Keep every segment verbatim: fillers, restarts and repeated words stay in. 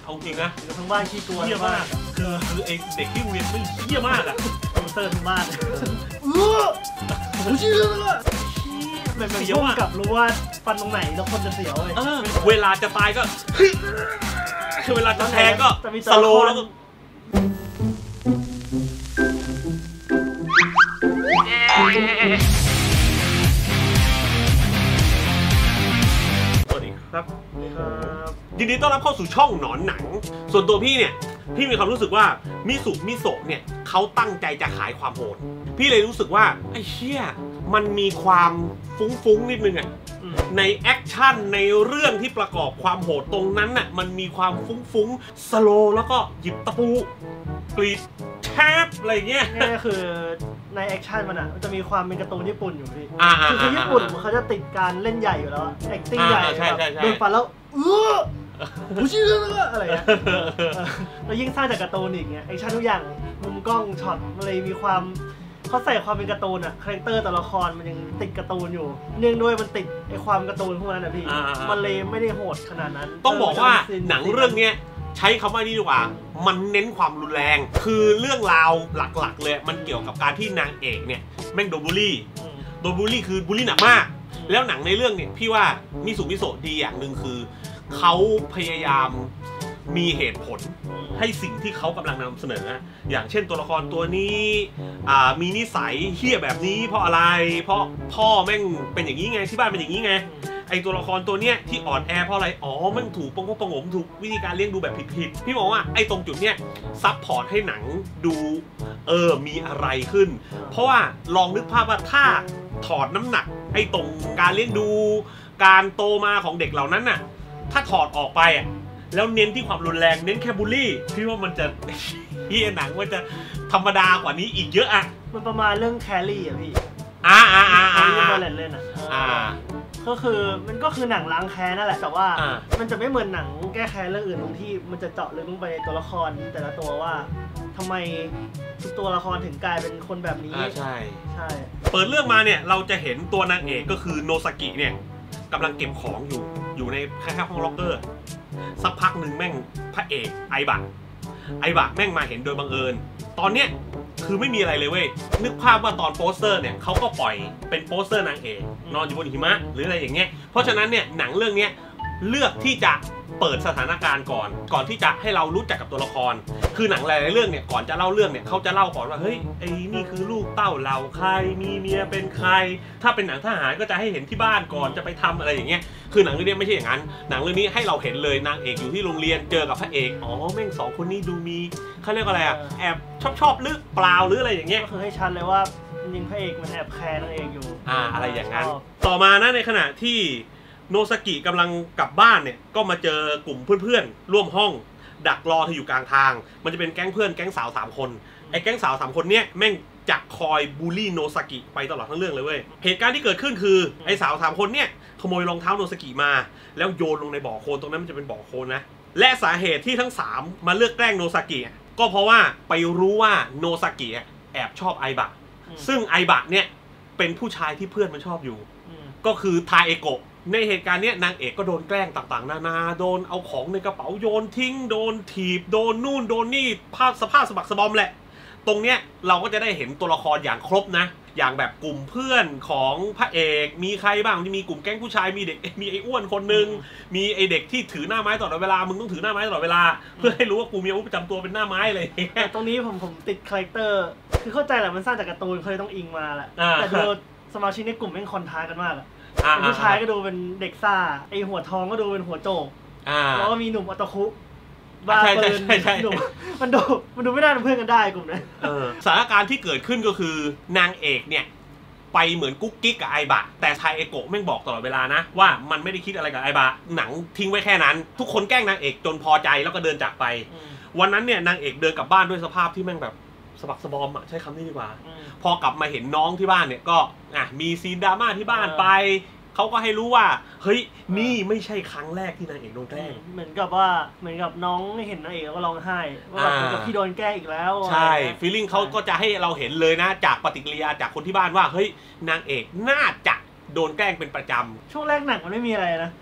เอาจริงนะทั้งบ้านขี้กลัวเหี้ยมากคือคือไอเด็กที่โรงเรียนไม่เหี้ยมากอ่ะคอมเตอร์ทั้งบ้านเออผมเชื่อเลยแบบเสียวกับรู้ว่าฟันตรงไหนแล้วคนจะเสียวเลยเวลาจะตายก็คือเวลาจะแทงก็สโลว์แล้วก็สวัสดีครับยินดีต้อนรับเข้าสู่ช่องหนอนหนังส่วนตัวพี่เนี่ยพี่มีความรู้สึกว่ามิสุมิโซะเนี่ยเขาตั้งใจจะขายความโหดพี่เลยรู้สึกว่าไอ้เชี่ยมันมีความฟุ้งๆนิดนึงอะในแอคชั่นในเรื่องที่ประกอบความโหดตรงนั้นน่ะมันมีความฟุ้งๆสโลแล้วก็หยิบตะปูกรีดแทบอะไรเงี้ยนี่ก็คือในแอคชั่นมันอ่ะมันจะมีความเป็นการ์ตูนญี่ปุ่นอยู่พี่คือคือญี่ปุ่นเขาจะติดการเล่นใหญ่อยู่แล้ว acting ใหญ่โดนฟันแล้วเออผู้ชี้เลยอะไรเงี้ยแล้วยิ่งสร้างจากการ์ตูนอีกเงี้ยแอคชั่นทุกอย่างมุมกล้องช็อตมันเลยมีความเขาใส่ความเป็นการ์ตูนอะคาแรคเตอร์ตัวละครมันยังติดการ์ตูนอยู่เนื่องด้วยมันติดไอความการ์ตูนพวกนั้นนะพี่มันเลยไม่ได้โหดขนาดนั้นต้องบอกว่าหนังเรื่องนี้ใช้คำว่านี้ดีกว่ามันเน้นความรุนแรงคือเรื่องราวหลักๆเลยมันเกี่ยวกับการที่นางเอกเนี่ยแม่งโดนบูลลี่โดนบูลลี่คือบูลลี่หนักมากแล้วหนังในเรื่องเนี่ยพี่ว่ามิสุมิโซะดีอย่างหนึ่งคือเขาพยายามมีเหตุผลให้สิ่งที่เขากำลังนำเสนออย่างเช่นตัวละครตัวนี้มีนิสัยเหี้ยแบบนี้เพราะอะไรเพราะพ่อแม่งเป็นอย่างนี้ไงที่บ้านเป็นอย่างนี้ไงไอตัวละครตัวเนี้ยที่อ่อนแอเพราะอะไรอ๋อแม่งถูกปงปงมถูกวิธีการเลี้ยงดูแบบผิดๆพี่มองว่าไอตรงจุดเนี้ยซับพอร์ตให้หนังดูเออมีอะไรขึ้นเพราะว่าลองนึกภาพว่าถ้าถอดน้ำหนักไอตรงการเลี้ยงดูการโตมาของเด็กเหล่านั้นน่ะถ้าถอดออกไปอ่ะแล้วเน้นที่ความรุนแรงเน้นแค่บูลลี่พี่ว่ามันจะพี่หนังมันจะธรรมดากว่านี้อีกเยอะอ่ะมันประมาณเรื่องแคลรี่อ่ะพี่อ่าอ่าอ่าอ่าเล่นเล่นอ่ะอ่าก็คือมันก็คือหนังล้างแค้นนั่นแหละแต่ว่ามันจะไม่เหมือนหนังแก้แค้นเรื่องอื่นตรงที่มันจะเจาะลึกลงไปในตัวละครแต่ละตัวว่าทำไมทุกตัวละครถึงกลายเป็นคนแบบนี้ใช่ใช่เปิดเรื่องมาเนี่ยเราจะเห็นตัวนางเอกก็คือโนซากิเนี่ยกำลังเก็บของอยู่อยู่ในแค่ห้องล็อกเกอร์สักพักหนึ่งแม่งพระเอกไอบะไอบะแม่งมาเห็นโดยบังเอิญตอนเนี้ยคือไม่มีอะไรเลยเว้ยนึกภาพว่าตอนโปสเตอร์เนี่ยเขาก็ปล่อยเป็นโปสเตอร์นางเอกนอนอยู่บนหิมะหรืออะไรอย่างเงี้ยเพราะฉะนั้นเนี่ยหนังเรื่องนี้เลือกที่จะเปิดสถานการณ์ก่อนก่อนที่จะให้เรารู้จักกับตัวละครคือหนังหลายๆเรื่องเนี่ยก่อนจะเล่าเรื่องเนี่ยเขาจะเล่าก่อนว่าเฮ้ยไอ้นี่คือลูกเต้าเราใครมีเมียเป็นใครถ้าเป็นหนังทหารก็จะให้เห็นที่บ้านก่อนจะไปทำอะไรอย่างเงี้ยคือหนังเรื่องนี้ไม่ใช่อย่างนั้นหนังเรื่องนี้ให้เราเห็นเลยนางเอกอยู่ที่โรงเรียนเจอกับพระเอกอ๋อแม่งสองคนนี้ดูมีเขาเรียกอะไรอะแอบชอบชอบหรือเปล่าหรืออะไรอย่างเงี้ยก็คือให้ชัดเลยว่าจริงพระเอกมันแอบแคร์นางเอกอยู่อ่าอะไรอย่างนั้นต่อมานะในขณะที่โนซากิกำลังกลับบ้านเนี่ยก็มาเจอกลุ่มเพื่อนๆร่วมห้องดักรอเธออยู่กลางทางมันจะเป็นแก๊งเพื่อนแก๊งสาวสามคนไอ้แก๊งสาวสามคนเนี้ยแม่งจะคอยบูลลี่โนซากิไปตลอดทั้งเรื่องเลยเว้ยเหตุการณ์ที่เกิดขึ้นคือไอ้สาวสามคนเนี้ยขโมยรองเท้าโนซากิมาแล้วโยนลงในบ่อโคลนตรงนั้นมันจะเป็นบ่อโคลนนะและสาเหตุที่ทั้งสามมาเลือกแกล้งโนซากิก็เพราะว่าไปรู้ว่าโนซากิแอบชอบไอบะซึ่งไอบะเนี่ยเป็นผู้ชายที่เพื่อนมันชอบอยู่ก็คือทาเอโกะในเหตุการณ์นี้นางเอกก็โดนแกล้งต่างๆนานาโดนเอาของในกระเป๋าโยนทิ้งโดนถีบโดนนู่นโดนนี่ภาพสภาพสะบักสะบอมแหละตรงเนี้ยเราก็จะได้เห็นตัวละครอย่างครบนะอย่างแบบกลุ่มเพื่อนของพระเอกมีใครบ้างที่มีกลุ่มแก๊งผู้ชายมีเด็กมีไอ้อ้วนคนนึงมีไอ้เด็กที่ถือหน้าไม้ตลอดเวลามึงต้องถือหน้าไม้ตลอดเวลาเพื่อให้รู้ว่ากูมีอาวุธประจำตัวเป็นหน้าไม้เลยตรงนี้ผมผมติดคาแรคเตอร์คือเข้าใจแหละมันสร้างจากการ์ตูนเขาเลยต้องอิงมาแหละแต่ดูสมาชิกในกลุ่มแม่งคอนทราสต์กันมากอะผู้ชายก็ดูเป็นเด็กซ่าไอหัวทองก็ดูเป็นหัวโจกแล้วก็มีหนุ่มอัตคุบ้าปืนหนุ่มมันดูมันดูไม่ได้เป็นเพื่อนกันได้กลุ่มนั้นสถานการณ์ที่เกิดขึ้นก็คือนางเอกเนี่ยไปเหมือนกุ๊กกิ๊กกับไอบะแต่ทาเอโกะแม่งบอกตลอดเวลานะว่ามันไม่ได้คิดอะไรกับไอบะหนังทิ้งไว้แค่นั้นทุกคนแกล้งนางเอกจนพอใจแล้วก็เดินจากไปวันนั้นเนี่ยนางเอกเดินกลับบ้านด้วยสภาพที่แม่งแบบสะบักสะบอมอ่ะใช้คำนี้ดีกว่าพอกลับมาเห็นน้องที่บ้านเนี่ยก็อ่ะมีซีนดราม่าที่บ้านไปเขาก็ให้รู้ว่าเฮ้ยนี่ไม่ใช่ครั้งแรกที่นางเอกโดนแกล้งเหมือนกับว่าเหมือนกับน้องเห็นนางเอกแล้วก็ร้องไห้ว่าแบบเหมือนกับพี่โดนแกล้งอีกแล้วใช่ฟีลลิ่งเขาก็จะให้เราเห็นเลยนะจากปฏิกิริยาจากคนที่บ้านว่าเฮ้ยนางเอกน่าจะโดนแกล้งเป็นประจำช่วงแรกหนังมันไม่มีอะไรนะ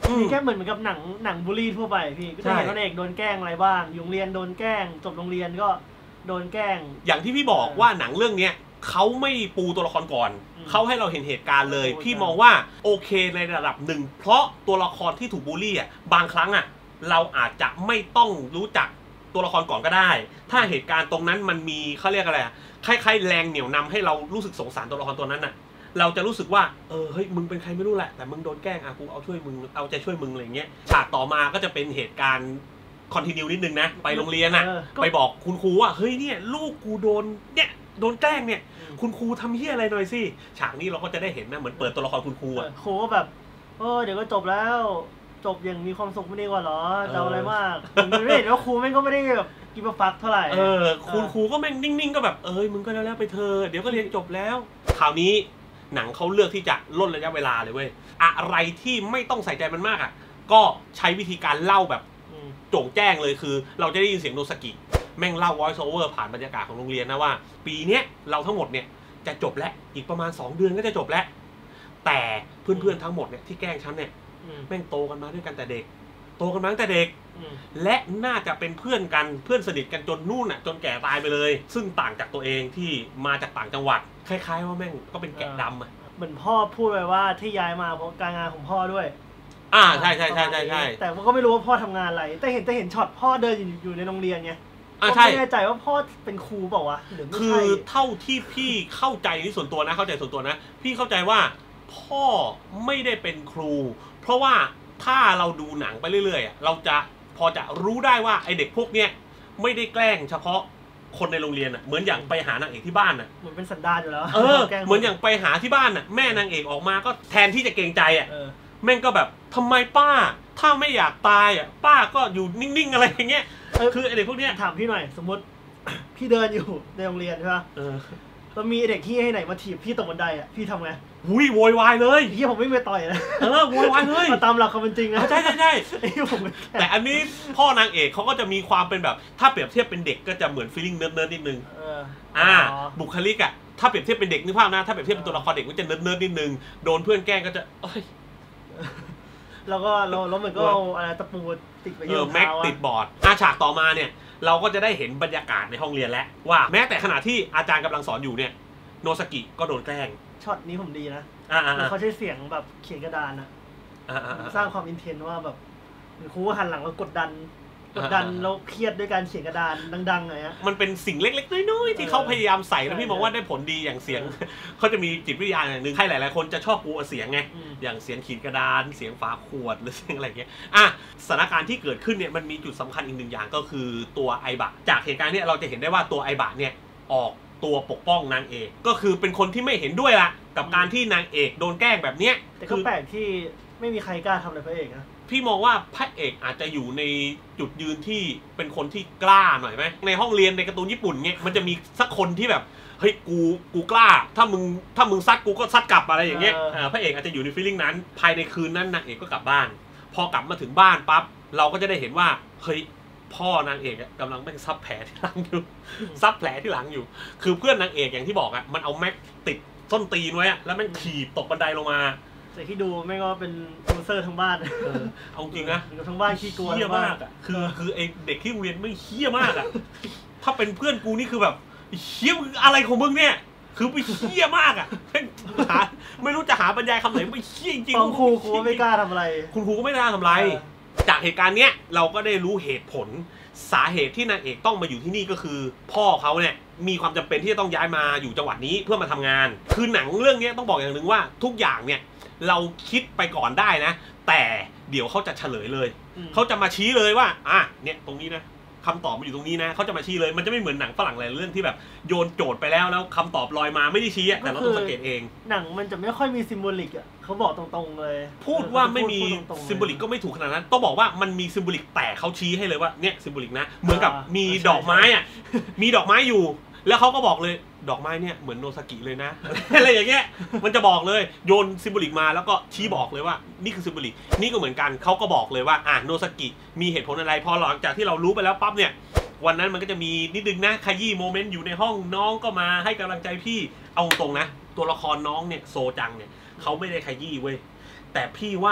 มีแค่เหมือนกับหนังหนังบูลลี่ทั่วไปพี่ก็จะเห็นว่าเด็กโดนแกล้งอะไรบ้างอยู่โรงเรียนโดนแกล้งจบโรงเรียนก็โดนแกล้งอย่างที่พี่บอกว่าหนังเรื่องเนี้ยเขาไม่ปูตัวละครก่อนเขาให้เราเห็นเหตุการณ์เลยพี่มองว่าโอเคในระดับหนึ่งเพราะตัวละครที่ถูกบูลลี่อ่ะบางครั้งอ่ะเราอาจจะไม่ต้องรู้จักตัวละครก่อนก็ได้ถ้าเหตุการณ์ตรงนั้นมันมีเขาเรียกอะไรคล้ายๆแรงเหนี่ยวนำให้เรารู้สึกสงสารตัวละครตัวนั้นน่ะเราจะรู้สึกว่าเออเฮ้ยมึงเป็นใครไม่รู้แหละแต่มึงโดนแกล้งอ่ะกูเอาช่วยมึงเอาใจช่วยมึงอะไรเงี้ยฉากต่อมาก็จะเป็นเหตุการณ์คอนติเนียนิดนึงนะไปโรงเรียนอ่ะไปบอกคุณครูว่าเฮ้ยเนี่ยลูกกูโดนเนี่ยโดนแกล้งเนี่ยคุณครูทำเหี้ยอะไรหน่อยสิฉากนี้เราก็จะได้เห็นนะเหมือนเปิดตัวละครคุณครูอ่ะครูก็แบบเออเดี๋ยวก็จบแล้วจบอย่างมีความสุขไม่ดีกว่าหรอจะอะไรมากไม่เห็นว่าครูแม่งก็ไม่ได้แบบกินมาฟักเท่าไหร่เออคุณครูก็แม่งนิ่งๆก็แบบเอ้ยมึงก็แล้วแล้วไปเธอเดี๋ยวก็เรียนจบแล้วคราวนี้หนังเขาเลือกที่จะลดระยะเวลาเลยเว้ยอะไรที่ไม่ต้องใส่ใจมันมากอ่ะก็ใช้วิธีการเล่าแบบโจ่งแจ้งเลยคือเราจะได้ยินเสียงโนสกิแม่งเล่า voice over ผ่านบรรยากาศของโรงเรียนนะว่าปีนี้เราทั้งหมดเนี่ยจะจบแล้วอีกประมาณสองเดือนก็จะจบแล้วแต่เพื่อนๆทั้งหมดเนี่ยที่แกล้งฉันเนี่ยแม่งโตกันมาด้วยกันแต่เด็กโตกันมาตั้งแต่เด็กและน่าจะเป็นเพื่อนกันเพื่อนสนิทกันจนนู่นน่ะจนแก่ตายไปเลยซึ่งต่างจากตัวเองที่มาจากต่างจังหวัดคล้ายๆว่าแม่งก็เป็นแกะดำอ่ะเหมือนพ่อพูดไปว่าที่ย้ายมาเพราะการงานของพ่อด้วยอ่าใช่ใช่ใช่ใช่ใช่แต่ก็ไม่รู้ว่าพ่อทำงานอะไรแต่เห็นแต่เห็นช็อตพ่อเดินอยู่ในโรงเรียนไงอ่าใช่ไม่แน่ใจว่าพ่อเป็นครูเปล่าวะหรือไม่ใช่คือเท่าที่พี่เข้าใจนี่ส่วนตัวนะเข้าใจส่วนตัวนะพี่เข้าใจว่าพ่อไม่ได้เป็นครูเพราะว่าถ้าเราดูหนังไปเรื่อยๆเราจะพอจะรู้ได้ว่าไอเด็กพวกเนี้ยไม่ได้แกล้งเฉพาะคนในโรงเรียนอ่ะเหมือนอย่างไปหานางเอกที่บ้านอ่ะเหมือนเป็นสันดานอยู่แล้วเออเหมือนอย่างไปหาที่บ้านอ่ะแม่นางเอกออกมาก็แทนที่จะเกรงใจอ่ะแม่งก็แบบทำไมป้าถ้าไม่อยากตายอ่ะป้าก็อยู่นิ่งๆอะไรอย่างเงี้ยคือไอเด็กพวกเนี้ยถามพี่หน่อยสมมติพี่เดินอยู่ในโรงเรียนใช่ไหมแล้วมีเด็กที่ให้ไหนมาถีบพี่ตกบันไดอ่ะพี่ทำไงหุยโวยวายเลยพี่ผมไม่ไปต่อยนะเออโวยวายเลยตามหลักความเป็นจริงนะใช่ใช่ใช่แต่อันนี้พ่อนางเอกเขาก็จะมีความเป็นแบบถ้าเปรียบเทียบเป็นเด็กก็จะเหมือนฟีลลิ่งเนิร์ดๆนิดนึงอ่าบุคลิกอ่ะถ้าเปรียบเทียบเป็นเด็กนึกภาพนะถ้าเปรียบเทียบเป็นตัวละครเด็กก็จะเนิร์ดๆนิดนึงโดนเพื่อนแกล้งก็จะเอ้ยแล้วก็เราแล้วมันก็อะไรตะปูติดไปเยอะแม็กติดบอร์ดอาฉากต่อมาเนี่ยเราก็จะได้เห็นบรรยากาศในห้องเรียนแล้วว่าแม้แต่ขณะที่อาจารย์กำลังสอนอยู่เนี่ยโนสกิก็โดนแกล้งช็อตนี้ผมดีนะเขาใช้เสียงแบบเขียนกระดานอะสร้างความอินเทนว่าแบบครูหันหลังแล้วกดดันกดดันแล้วเครียดด้วยการเขียนกระดานดังๆอะไรเงี้ยมันเป็นสิ่งเล็กๆน้อยๆที่เขาพยายามใส่แล้วพี่มองว่าได้ผลดีอย่างเสียงเขาจะมีจิตวิทยาอย่างหนึ่งใครหลายๆคนจะชอบกลัวเสียงไงอย่างเสียงขีดกระดานเสียงฝาขวดหรือเสียงอะไรเงี้ยอ่ะสถานการณ์ที่เกิดขึ้นเนี่ยมันมีจุดสำคัญอีกหนึ่งอย่างก็คือตัวไอบะจากเหตุการณ์เนี่ยเราจะเห็นได้ว่าตัวไอบะเนี่ยออกตัวปกป้องนางเอกก็คือเป็นคนที่ไม่เห็นด้วยละกับการที่นางเอกโดนแกล้งแบบเนี้ยแต่ก็แปลกที่ไม่มีใครกล้าทำอะไรพระเอกนะพี่มองว่าพระเอกอาจจะอยู่ในจุดยืนที่เป็นคนที่กล้าหน่อยไหมในห้องเรียนในการ์ตูนญี่ปุ่นเงี้ยมันจะมีสักคนที่แบบเฮ้ยกูกูกล้าถ้ามึงถ้ามึงซัดกูก็ซัดกลับอะไรอย่างเงี้ยพระเอกอาจจะอยู่ในฟีลลิ่งนั้นภายในคืนนั้นนางเอกก็กลับบ้านพอกลับมาถึงบ้านปั๊บเราก็จะได้เห็นว่าเฮ้ยพ่อนางเอกกำลังแม่งซับแผลที่หลังอยู่ซับแผลที่หลังอยู่คือเพื่อนนางเอกอย่างที่บอกอะมันเอาแม็กติดส้นตีนไว้อะแล้วแม่งถีบตกบันไดลงมาแต่ที่ดูไม่ก็เป็นลูเซอร์ทั้งบ้านเอาจริงนะทั้งบ้านขี้กลัวเหี้ยมากอะคือคือไอเด็กที่โรงเรียนไม่เหี้ยมากอะถ้าเป็นเพื่อนกูนี่คือแบบเหี้ยมึงอะไรของมึงเนี่ยคือไปเหี้ยมากอะหาไม่รู้จะหาบรรยายคำไหนไม่เหี้ยจริงครูครูไม่กล้าทำอะไรคุณครูก็ไม่กล้าทำอะไรจากเหตุการณ์เนี้ยเราก็ได้รู้เหตุผลสาเหตุที่นางเอกต้องมาอยู่ที่นี่ก็คือพ่อเขาเนี่ยมีความจำเป็นที่จะต้องย้ายมาอยู่จังหวัดนี้เพื่อมาทำงานคือหนังเรื่องนี้ต้องบอกอย่างหนึ่งว่าทุกอย่างเนี่ยเราคิดไปก่อนได้นะแต่เดี๋ยวเขาจะเฉลยเลยเขาจะมาชี้เลยว่าอ่ะเนี่ยตรงนี้นะคำตอบมันอยู่ตรงนี้นะเขาจะมาชี้เลยมันจะไม่เหมือนหนังฝรั่งหลายเรื่องที่แบบโยนโจทย์ไปแล้วแล้วคำตอบลอยมาไม่ได้ชี้แต่เราต้องสังเกตเองหนังมันจะไม่ค่อยมีซิมโบลิกอ่ะเขาบอกตรงๆเลยพูดว่าไม่มีซิมโบลิกก็ไม่ถูกขนาดนั้นต้องบอกว่ามันมีซิมโบลิกแต่เขาชี้ให้เลยว่าเนี่ยซิมโบลิกนะเหมือนกับมีดอกไม้อ่ะมีดอกไม้อยู่แล้วเขาก็บอกเลยดอกไม้เนี่ยเหมือนโนซากิเลยนะอะไรอย่างเงี้ยมันจะบอกเลยโยนซิมโบลิกมาแล้วก็ชี้บอกเลยว่านี่คือซิมโบลิกนี่ก็เหมือนกันเขาก็บอกเลยว่าอ่ะโนซากิมีเหตุผลอะไรพอหลังจากที่เรารู้ไปแล้วปั๊บเนี่ยวันนั้นมันก็จะมีนิดนึงนะขยี้โมเมนต์อยู่ในห้องน้องก็มาให้กำลังใจพี่เอาตรงนะตัวละครน้องเนี่ยโซจังเนี่ยเขาไม่ได้ขยี้เว้ยแต่พี่ว่า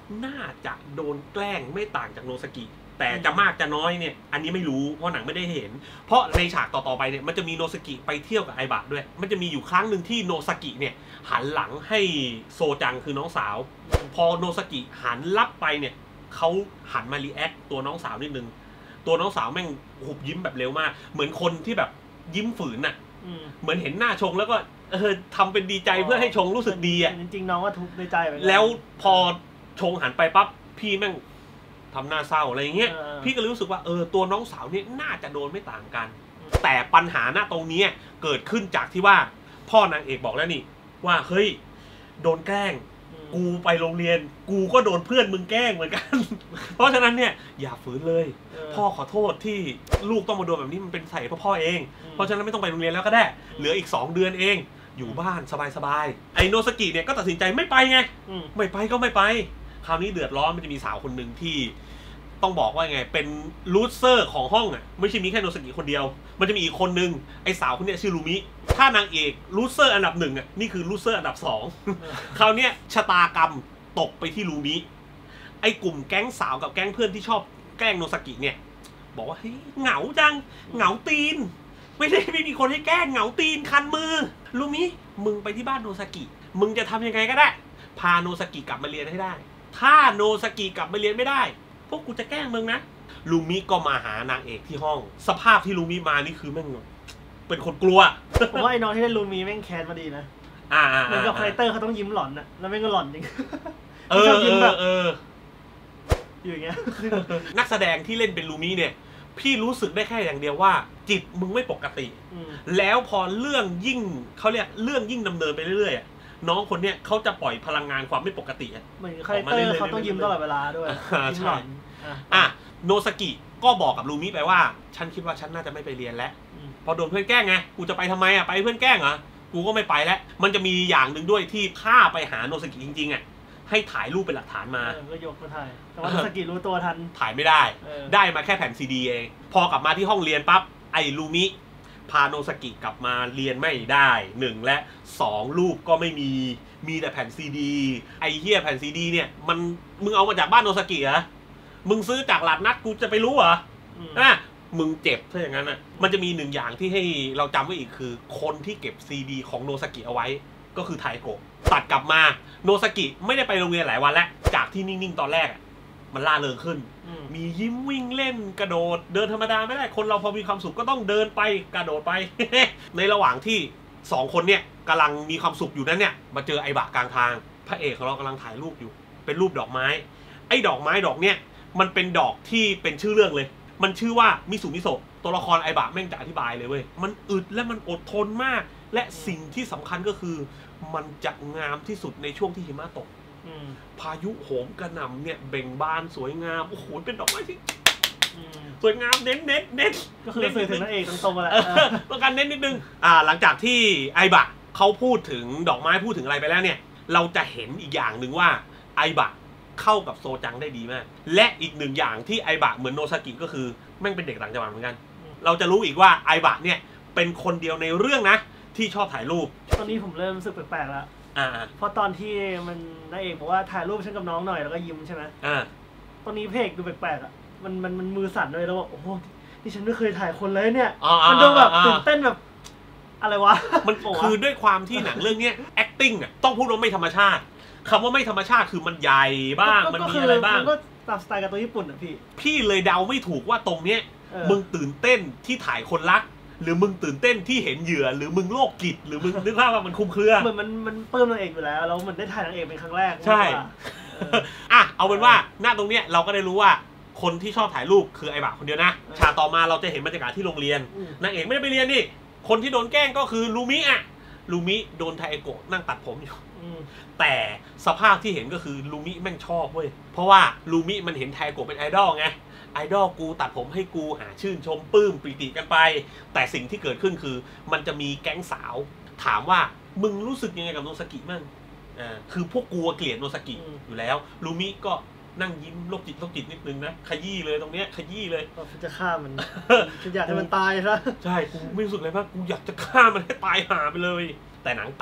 น่าจะโดนแกล้งไม่ต่างจากโนซากิแต่จะมากจะน้อยเนี่ยอันนี้ไม่รู้เพราะหนังไม่ได้เห็นเพราะในฉากต่อๆไปเนี่ยมันจะมีโนซากิไปเที่ยวกับไอบะด้วยมันจะมีอยู่ครั้งหนึ่งที่โนซากิเนี่ยหันหลังให้โซจังคือน้องสาวพอโนซากิหันลับไปเนี่ยเขาหันมารีแอคตัวน้องสาวนิดนึงตัวน้องสาวแม่งหุบยิ้มแบบเร็วมากเหมือนคนที่แบบยิ้มฝืนน่ะเหมือนเห็นหน้าชงแล้วก็เออทำเป็นดีใจเพื่อให้ชงรู้สึกดีอ่ะจริงๆน้องก็ทุกข์ในใจไปแล้วพอชงหันไปปั๊บพี่แม่งทำหน้าเศร้าอะไรเงี้ยพี่ก็รู้สึกว่าเออตัวน้องสาวเนี่ยน่าจะโดนไม่ต่างกันแต่ปัญหาหน้าตรงนี้เกิดขึ้นจากที่ว่าพ่อนางเอกบอกแล้วนี่ว่าเฮ้ยโดนแกล้งกูไปโรงเรียนกูก็โดนเพื่อนมึงแกล้งเหมือนกันเพราะฉะนั้นเนี่ยอย่าฝืนเลยพ่อขอโทษที่ลูกต้องมาโดนแบบนี้มันเป็นใส่พ่อพ่อเองเพราะฉะนั้นไม่ต้องไปโรงเรียนแล้วก็ได้เหลืออีกสองเดือนเองอยู่บ้านสบายๆไอโนซากิเนี่ยก็ตัดสินใจไม่ไปไงไม่ไปก็ไม่ไปคราวนี้เดือดร้อนมันจะมีสาวคนหนึ่งที่ต้องบอกว่าไงเป็นลูเซอร์ของห้องอ่ะไม่ใช่มีแค่โนซากิคนเดียวมันจะมีอีกคนนึงไอสาวคนนี้ชื่อลูมิถ้านางเอกลูเซอร์อันดับหนึ่งอ่ะนี่คือลูเซอร์อันดับสองคราวนี้ชะตากรรมตกไปที่ลูมิไอกลุ่มแก๊งสาวกับแก๊งเพื่อนที่ชอบแกล้งโนซากิเนี่ยบอกว่าเฮ้ยเหงาจังเหงาตีนไม่ได้ไม่มีคนให้แกล้งเหงาตีนคันมือลูมิมึงไปที่บ้านโนซากิมึงจะทำยังไงก็ได้พาโนซากิกลับมาเรียนให้ได้ถ้าโนซากิกลับมาเรียนไม่ได้พวกกูจะแกล้งมึงนะลูมิก็มาหานางเอกที่ห้องสภาพที่ลูมิมานี่คือแม่งเป็นคนกลัวผมว่าไอ้น้องที่เล่นลูมิแม่งแคสมาดีนะอ่าเหมือนกับคาแรคเตอร์เขาต้องยิ้มหลอนนะแล้วแม่งก็หลอนจริงเออเออเอออยู่อย่างเงี้ยนักแสดงที่เล่นเป็นลูมิเนี่ยพี่รู้สึกได้แค่อย่างเดียวว่าจิตมึงไม่ปกติแล้วพอเรื่องยิ่งเขาเรียกเรื่องยิ่งดำเนินไปเรื่อยๆน้องคนเนี้ยเขาจะปล่อยพลังงานความไม่ปกติอ่ะเหมือนคาแรคเตอร์เขาต้องยิ้มตลอดเวลาด้วยยิ้มหลอนอ่ะโนซากิก็บอกกับลูมิไปว่าฉันคิดว่าฉันน่าจะไม่ไปเรียนแล้วพอโดนเพื่อนแกล้งไงกูจะไปทำไมอ่ะไปเพื่อนแกล้งเหรอกูก็ไม่ไปแล้วมันจะมีอย่างหนึ่งด้วยที่ถ้าไปหาโนซากิจริงๆอ่ะให้ถ่ายรูปเป็นหลักฐานมาก็ยกมาถ่ายแต่ว่าโนซากิรู้ตัวทันถ่ายไม่ได้ได้มาแค่แผ่นซีดีเองพอกลับมาที่ห้องเรียนปั๊บไอ้ลูมิพาโนซากิกลับมาเรียนไม่ได้หนึ่งและสองรูปก็ไม่มีมีแต่แผ่นซีดีไอ้เหี้ยแผ่นซีดีเนี่ยมันมึงเอามาจากบ้านโนซากิเหรอมึงซื้อจากหลาดนัดกูจะไปรู้เหรออ่ะมึงเจ็บถ้าอย่างนั้นอ่ะมันจะมีหนึ่งอย่างที่ให้เราจำไว้อีกคือคนที่เก็บซีดีของโนซากิเอาไว้ก็คือไทโกะตัดกลับมาโนซากิไม่ได้ไปโรงเรียนหลายวันแล้วจากที่นิ่งๆตอนแรกอ่ะมันล่าเริงขึ้นมียิ้มวิ่งเล่นกระโดดเดินธรรมดาไม่ได้คนเราพอมีความสุขก็ต้องเดินไปกระโดดไป ในระหว่างที่สองคนเนี่ยกำลังมีความสุขอยู่นั้นเนี่ยมาเจอไอบะกลางทางพระเอกของเรากำลังถ่ายรูปอยู่เป็นรูปดอกไม้ไอ้ดอกไม้ดอกเนี่ยมันเป็นดอกที่เป็นชื่อเรื่องเลยมันชื่อว่ามิสุมิโซะตัวละครไอบะแม่งจะอธิบายเลยเว้ยมันอึดและมันอดทนมากและสิ่งที่สำคัญก็คือมันจะงามที่สุดในช่วงที่หิมะตกพายุโหมกระหน่ำเนี่ยเบ่งบานสวยงามโอ้โหเป็นดอกไม้ที่สวยงามเน้นเน้นเน้นก็คือสื่อถึงนั่นเองตรงๆมาแหละต้องการเน้นนิดนึงอ่าหลังจากที่ไอบะเขาพูดถึงดอกไม้พูดถึงอะไรไปแล้วเนี่ยเราจะเห็นอีกอย่างหนึ่งว่าไอบะเข้ากับโซจังได้ดีมากและอีกหนึ่งอย่างที่ไอบะเหมือนโนซากิก็คือแม่งเป็นเด็กต่างจังหวัดเหมือนกันเราจะรู้อีกว่าไอบะเนี่ยเป็นคนเดียวในเรื่องนะที่ชอบถ่ายรูปตอนนี้ผมเริ่มรู้สึกแปลกๆแล้วอ่าเพราะตอนที่มันนายเอกบอกว่าถ่ายรูปฉันกับน้องหน่อยแล้วก็ยิ้มใช่ไหมอ่าตอนนี้เพกดูแปลกๆอ่ะมันมันมันมือสั่นเลยแล้วบอกโอ้โหนี่ฉันไม่เคยถ่ายคนเลยเนี่ยมันดูแบบตื่นเต้นแบบอะไรวะมันคือด้วยความที่หนังเรื่องนี้ acting อ่ะต้องพูดว่าไม่ธรรมชาติคำว่าไม่ธรรมชาติคือมันใหญ่บ้างมันมีอะไรบ้างมันก็ตามสไตล์การ์ตูนญี่ปุ่นอ่ะพี่พี่เลยเดาไม่ถูกว่าตรงเนี้ยมึงตื่นเต้นที่ถ่ายคนรักหรือมึงตื่นเต้นที่เห็นเหยื่อหรือมึงโรคจิตหรือมึงนึกภาพว่ามันคุ้มเครือเหมือนมันมันเพิ่มนางเอกอยู่แล้วแล้วมันได้ถ่ายนางเอกเป็นครั้งแรกใช่อ่ะเอาเป็นว่าหน้าตรงเนี้ยเราก็ได้รู้ว่าคนที่ชอบถ่ายรูปคือไอบะคนเดียวนะฉากต่อมาเราจะเห็นบรรยากาศที่โรงเรียนนางเอกไม่ได้ไปเรียนนี่คนที่โดนแกล้งก็คือลูมิอ่ะลูมิโดนไทโกะนั่งตัดผมอยู่แต่สภาพที่เห็นก็คือลูมิแม่งชอบเว้ยเพราะว่าลูมิมันเห็นไทโกะเป็นไอดอลไงไอดอลกูตัดผมให้กูหาชื่นชมปลื้มปรีติกันไปแต่สิ่งที่เกิดขึ้นคือมันจะมีแก๊งสาวถามว่ามึงรู้สึกยังไงกับโนซากิมั่งอ่าคือพวกกูเกลียดโนซากิอยู่แล้วลูมิก็นั่งยิ้มโรคจิตโรคจิตนิดนึงนะขยี้เลยตรงเนี้ยขยี้เลยจะฆ่ามันจะอยากให้มันตายซะใช่กูไม่รู้สึกเลยว่ากูอยากจะฆ่ามันให้ตายหาไปเลยแต่หนังตัดพี่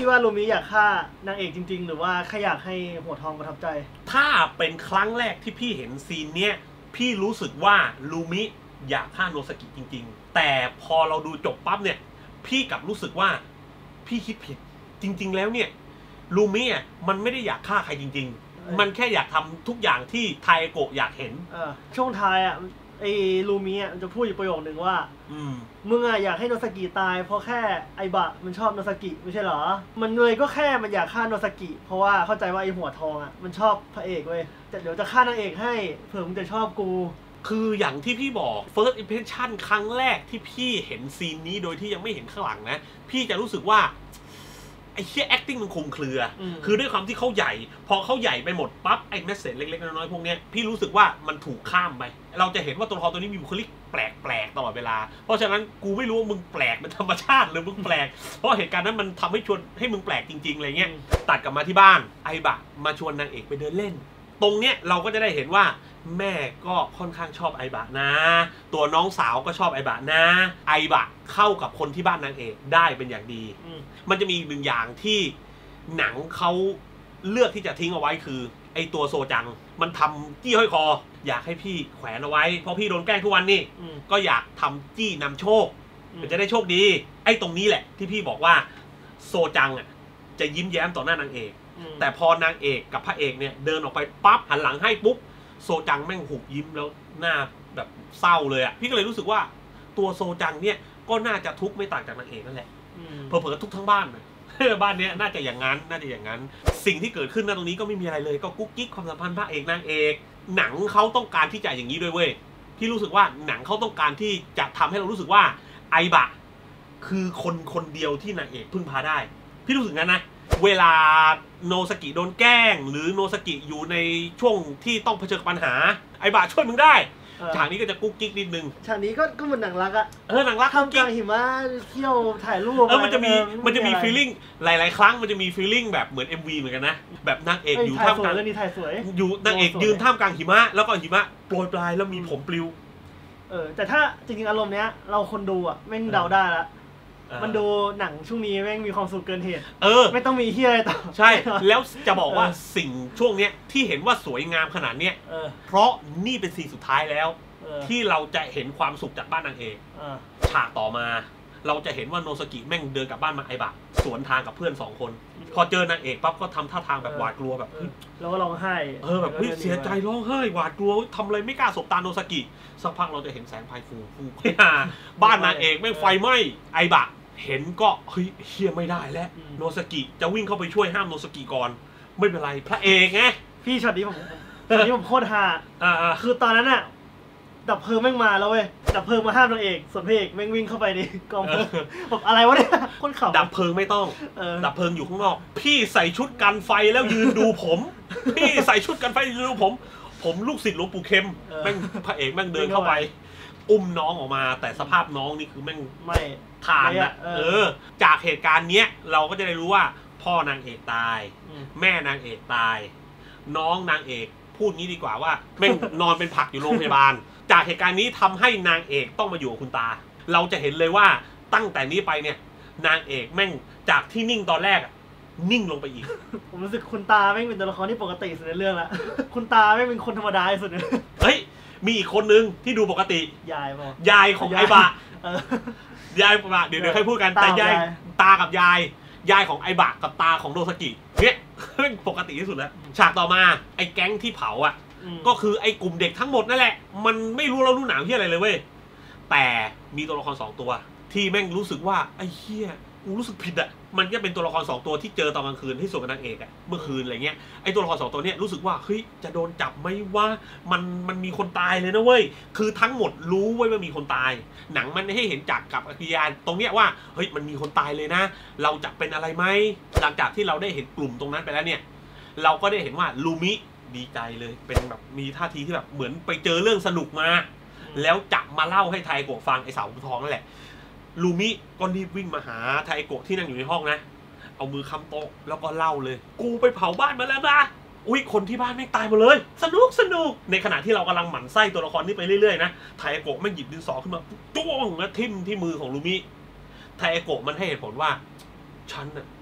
พี่ว่าลูมิอยากฆ่านางเอกจริงๆหรือว่าแค่อยากให้หัวทองประทับใจถ้าเป็นครั้งแรกที่พี่เห็นซีนเนี้ยพี่รู้สึกว่าลูมิอยากฆ่าโนซากิจริงๆแต่พอเราดูจบปั๊บเนี่ยพี่กลับรู้สึกว่าพี่คิดผิดจริงๆแล้วเนี่ยลูมิอ่ะมันไม่ได้อยากฆ่าใครจริงๆมันแค่อยากทำทุกอย่างที่ไทโกะอยากเห็นช่วงท้ายอ่ะไอ้ลูมิอ่ะมันจะพูดอยู่ประโยคนึงว่ามึงอ่ะอยากให้โนซากิตายเพราะแค่ไอบะมันชอบโนซากิไม่ใช่เหรอมันเลยก็แค่มันอยากฆ่าโนซากิเพราะว่าเข้าใจว่าไอหัวทองอ่ะมันชอบพระเอกเว้ยแต่เดี๋ยวจะฆ่านางเอกให้เผื่อมึงจะชอบกูคืออย่างที่พี่บอก first impression ครั้งแรกที่พี่เห็นซีนนี้โดยที่ยังไม่เห็นข้างหลังนะพี่จะรู้สึกว่าไอ้เชี่ย acting มันคลุมเครือคือด้วยความที่เขาใหญ่พอเขาใหญ่ไปหมดปั๊บไอ้เมสเซจเล็กๆน้อยๆพวกนี้พี่รู้สึกว่ามันถูกข้ามไปเราจะเห็นว่าตัวละครตัวนี้มีบุคลิกแปลกๆตลอดเวลาเพราะฉะนั้นกูไม่รู้ว่ามึงแปลกเป็นธรรมชาติหรือมึงแปลกเพราะเหตุการณ์นั้นมันทำให้ชวนให้มึงแปลกจริงๆอะไรเงี้ยตัดกลับมาที่บ้านไอบะมาชวนนางเอกไปเดินเล่นตรงเนี้ยเราก็จะได้เห็นว่าแม่ก็ค่อนข้างชอบไอบะนะตัวน้องสาวก็ชอบไอบะนะไอบะเข้ากับคนที่บ้านนางเอกได้เป็นอย่างดีมันจะมีอีกหนึ่งอย่างที่หนังเขาเลือกที่จะทิ้งเอาไว้คือไอตัวโซจังมันทำจี้ห้อยคออยากให้พี่แขวนเอาไว้เพราะพี่โดนแกล้งทุกวันนี่ก็อยากทำจี้นำโชคมันจะได้โชคดีไอตรงนี้แหละที่พี่บอกว่าโซจังอ่ะจะยิ้มแย้มต่อหน้านางเอกแต่พอนางเอกกับพระเอกเนี่ยเดินออกไปปั๊บหันหลังให้ปุ๊บโซจังแม่งหุบยิ้มแล้วหน้าแบบเศร้าเลยอ่ะพี่ก็เลยรู้สึกว่าตัวโซจังเนี่ยก็น่าจะทุกข์ไม่ต่างจากนางเอกนั่นแหละเผลอๆทุกทั้งบ้านเลยบ้านนี้น่าจะอย่างนั้นน่าจะอย่างนั้นสิ่งที่เกิดขึ้นณตรงนี้ก็ไม่มีอะไรเลยก็กุ๊กกิ๊กความสัมพันธ์พระเอกนางเอกหนังเขาต้องการที่จะอย่างนี้ด้วยเว้ยพี่รู้สึกว่าหนังเขาต้องการที่จะทำให้เรารู้สึกว่าไอบะคือคนคนเดียวที่นางเอกพึ่งพาได้พี่รู้สึกงั้นนะเวลาโนซากิโดนแกล้งหรือโนซากิอยู่ในช่วงที่ต้องเผชิญกับปัญหาไอบะช่วยมึงได้ฉากนี้ก็จะกุ๊กกิ๊กนิดนึงฉากนี้ก็ก็เหมือนหนังรักอะเออหนังรักทำกลางหิมะเที่ยวถ่ายรูปเออมันจะมีมันจะมีฟีลลิ่งหลายๆครั้งมันจะมีฟีลลิ่งแบบเหมือน เอ็ม วี เหมือนกันนะแบบนางเอกอยู่ท่ามกลางอยู่นางเอกยืนท่ามกลางหิมะแล้วก็หิมะโปรยปลายแล้วมีผมปลิวเออแต่ถ้าจริงๆอารมณ์เนี้ยเราคนดูอะแม่งเดาได้ละมันดูหนังช่วงนี้แม่งมีความสุขเกินเหตุเออไม่ต้องมีเฮียอะไรต่อใช่แล้วจะบอกว่าสิ่งช่วงเนี้ยที่เห็นว่าสวยงามขนาดเนี้ยเพราะนี่เป็นซีนสุดท้ายแล้วที่เราจะเห็นความสุขจากบ้านนางเอกฉากต่อมาเราจะเห็นว่าโนซากิแม่งเดินกลับบ้านมาไอบะสวนทางกับเพื่อนสองคนพอเจอนางเอกปั๊บก็ทำท่าทางแบบหวาดกลัวแบบแล้วก็ร้องไห้เออแบบเสียใจร้องไห้หวาดกลัวทำอะไรไม่กล้าสบตาโนซากิสักพักเราจะเห็นแสงไฟฟูฟูบ้านนางเอกแม่งไฟไหม้ไอบะเห็นก็เฮ้ยเฮียไม่ได้แล้วโนซากิจะวิ่งเข้าไปช่วยห้ามโนซากิก่อนไม่เป็นไรพระเอกไงพี่ช็อตนี้ผมช็อตนี้ผมโคตรฮาคือตอนนั้นอะดับเพลิงแม่งมาแล้วเว้ยดับเพลิงมาห้ามนางเอกส่วนพระเอกแม่งวิ่งเข้าไปในกองเพลิงแบบอะไรวะเนี่ยคนขับดับเพลิงไม่ต้องดับเพลิงอยู่ข้างนอกพี่ใส่ชุดกันไฟแล้วยืนดูผมพี่ใส่ชุดกันไฟยืนดูผมผมลูกศิษย์หลวงปู่เข้มแม่งพระเอกแม่งเดินเข้าไปอุ้มน้องออกมาแต่สภาพน้องนี่คือแม่งไม่ทานนะเออจากเหตุการณ์เนี้ยเราก็จะได้รู้ว่าพ่อนางเอกตายแม่นางเอกตายน้องนางเอกพูดงี้ดีกว่าว่าแม่งนอนเป็นผักอยู่โรงพยาบาลจากเหตุการณ์นี้ทำให้นางเอกต้องมาอยู่กับคุณตาเราจะเห็นเลยว่าตั้งแต่นี้ไปเนี่ยนางเอกแม่งจากที่นิ่งตอนแรกนิ่งลงไปอีกผมรู้สึกคุณตาแม่งเป็นตัวละครที่ปกติสุดในเรื่องละคุณตาแม่งเป็นคนธรรมดาที่สุดเลยเฮ้ยมีอีกคนนึงที่ดูปกติยายป่ะยายของไอบะยายปะเดี๋ยวเดี๋ยวค่อยพูดกันแต่ยายตากับยายยายของไอบะกับตาของโนซากิเนี่ยเป็นปกติที่สุดแล้วฉากต่อมาไอ้แก๊งที่เผาอ่ะก็คือไอ้กลุ่มเด็กทั้งหมดนั่นแหละมันไม่รู้เรารู้หนาวที่อะไรเลยเว้ยแต่มีตัวละครสองตัวที่แม่งรู้สึกว่าไอ้เหี้ยกูรู้สึกผิดอ่ะมันก็เป็นตัวละครสองตัวที่เจอตอนกลางคืนที่สวนกับนางเอกอ่ะเมื่อคืนอะไรเงี้ยไอ้ตัวละครสองตัวเนี้ยรู้สึกว่าเฮ้ยจะโดนจับไหมว่ามันมันมีคนตายเลยนะเว้ยคือทั้งหมดรู้ไว้ว่ามีคนตายหนังมันให้เห็นจากกับอภิญาตรงเนี้ยว่าเฮ้ยมันมีคนตายเลยนะเราจะเป็นอะไรไหมหลังจากที่เราได้เห็นกลุ่มตรงนั้นไปแล้วเนี่ยเราก็ได้เห็นว่าลูมิดีใจเลยเป็นแบบมีท่าทีที่แบบเหมือนไปเจอเรื่องสนุกมาแล้วจะมาเล่าให้ไทโกะฟังไอ้สาวทองนั่นแหละลูมิก็รีบวิ่งมาหาไทโกะที่นั่งอยู่ในห้องนะเอามือค้ำโต๊ะแล้วก็เล่าเลยกูไปเผาบ้านมาแล้วนะอุ้ยคนที่บ้านไม่ตายหมดเลยสนุกสนุกในขณะที่เรากำลังหมั่นไส้ตัวละครนี้ไปเรื่อยๆนะไทโกะมันหยิบดินสอขึ้นมาจ้วงแล้วทิ่มที่มือของลูมิไทโกะมันให้เหตุผลว่าฉันน่ะ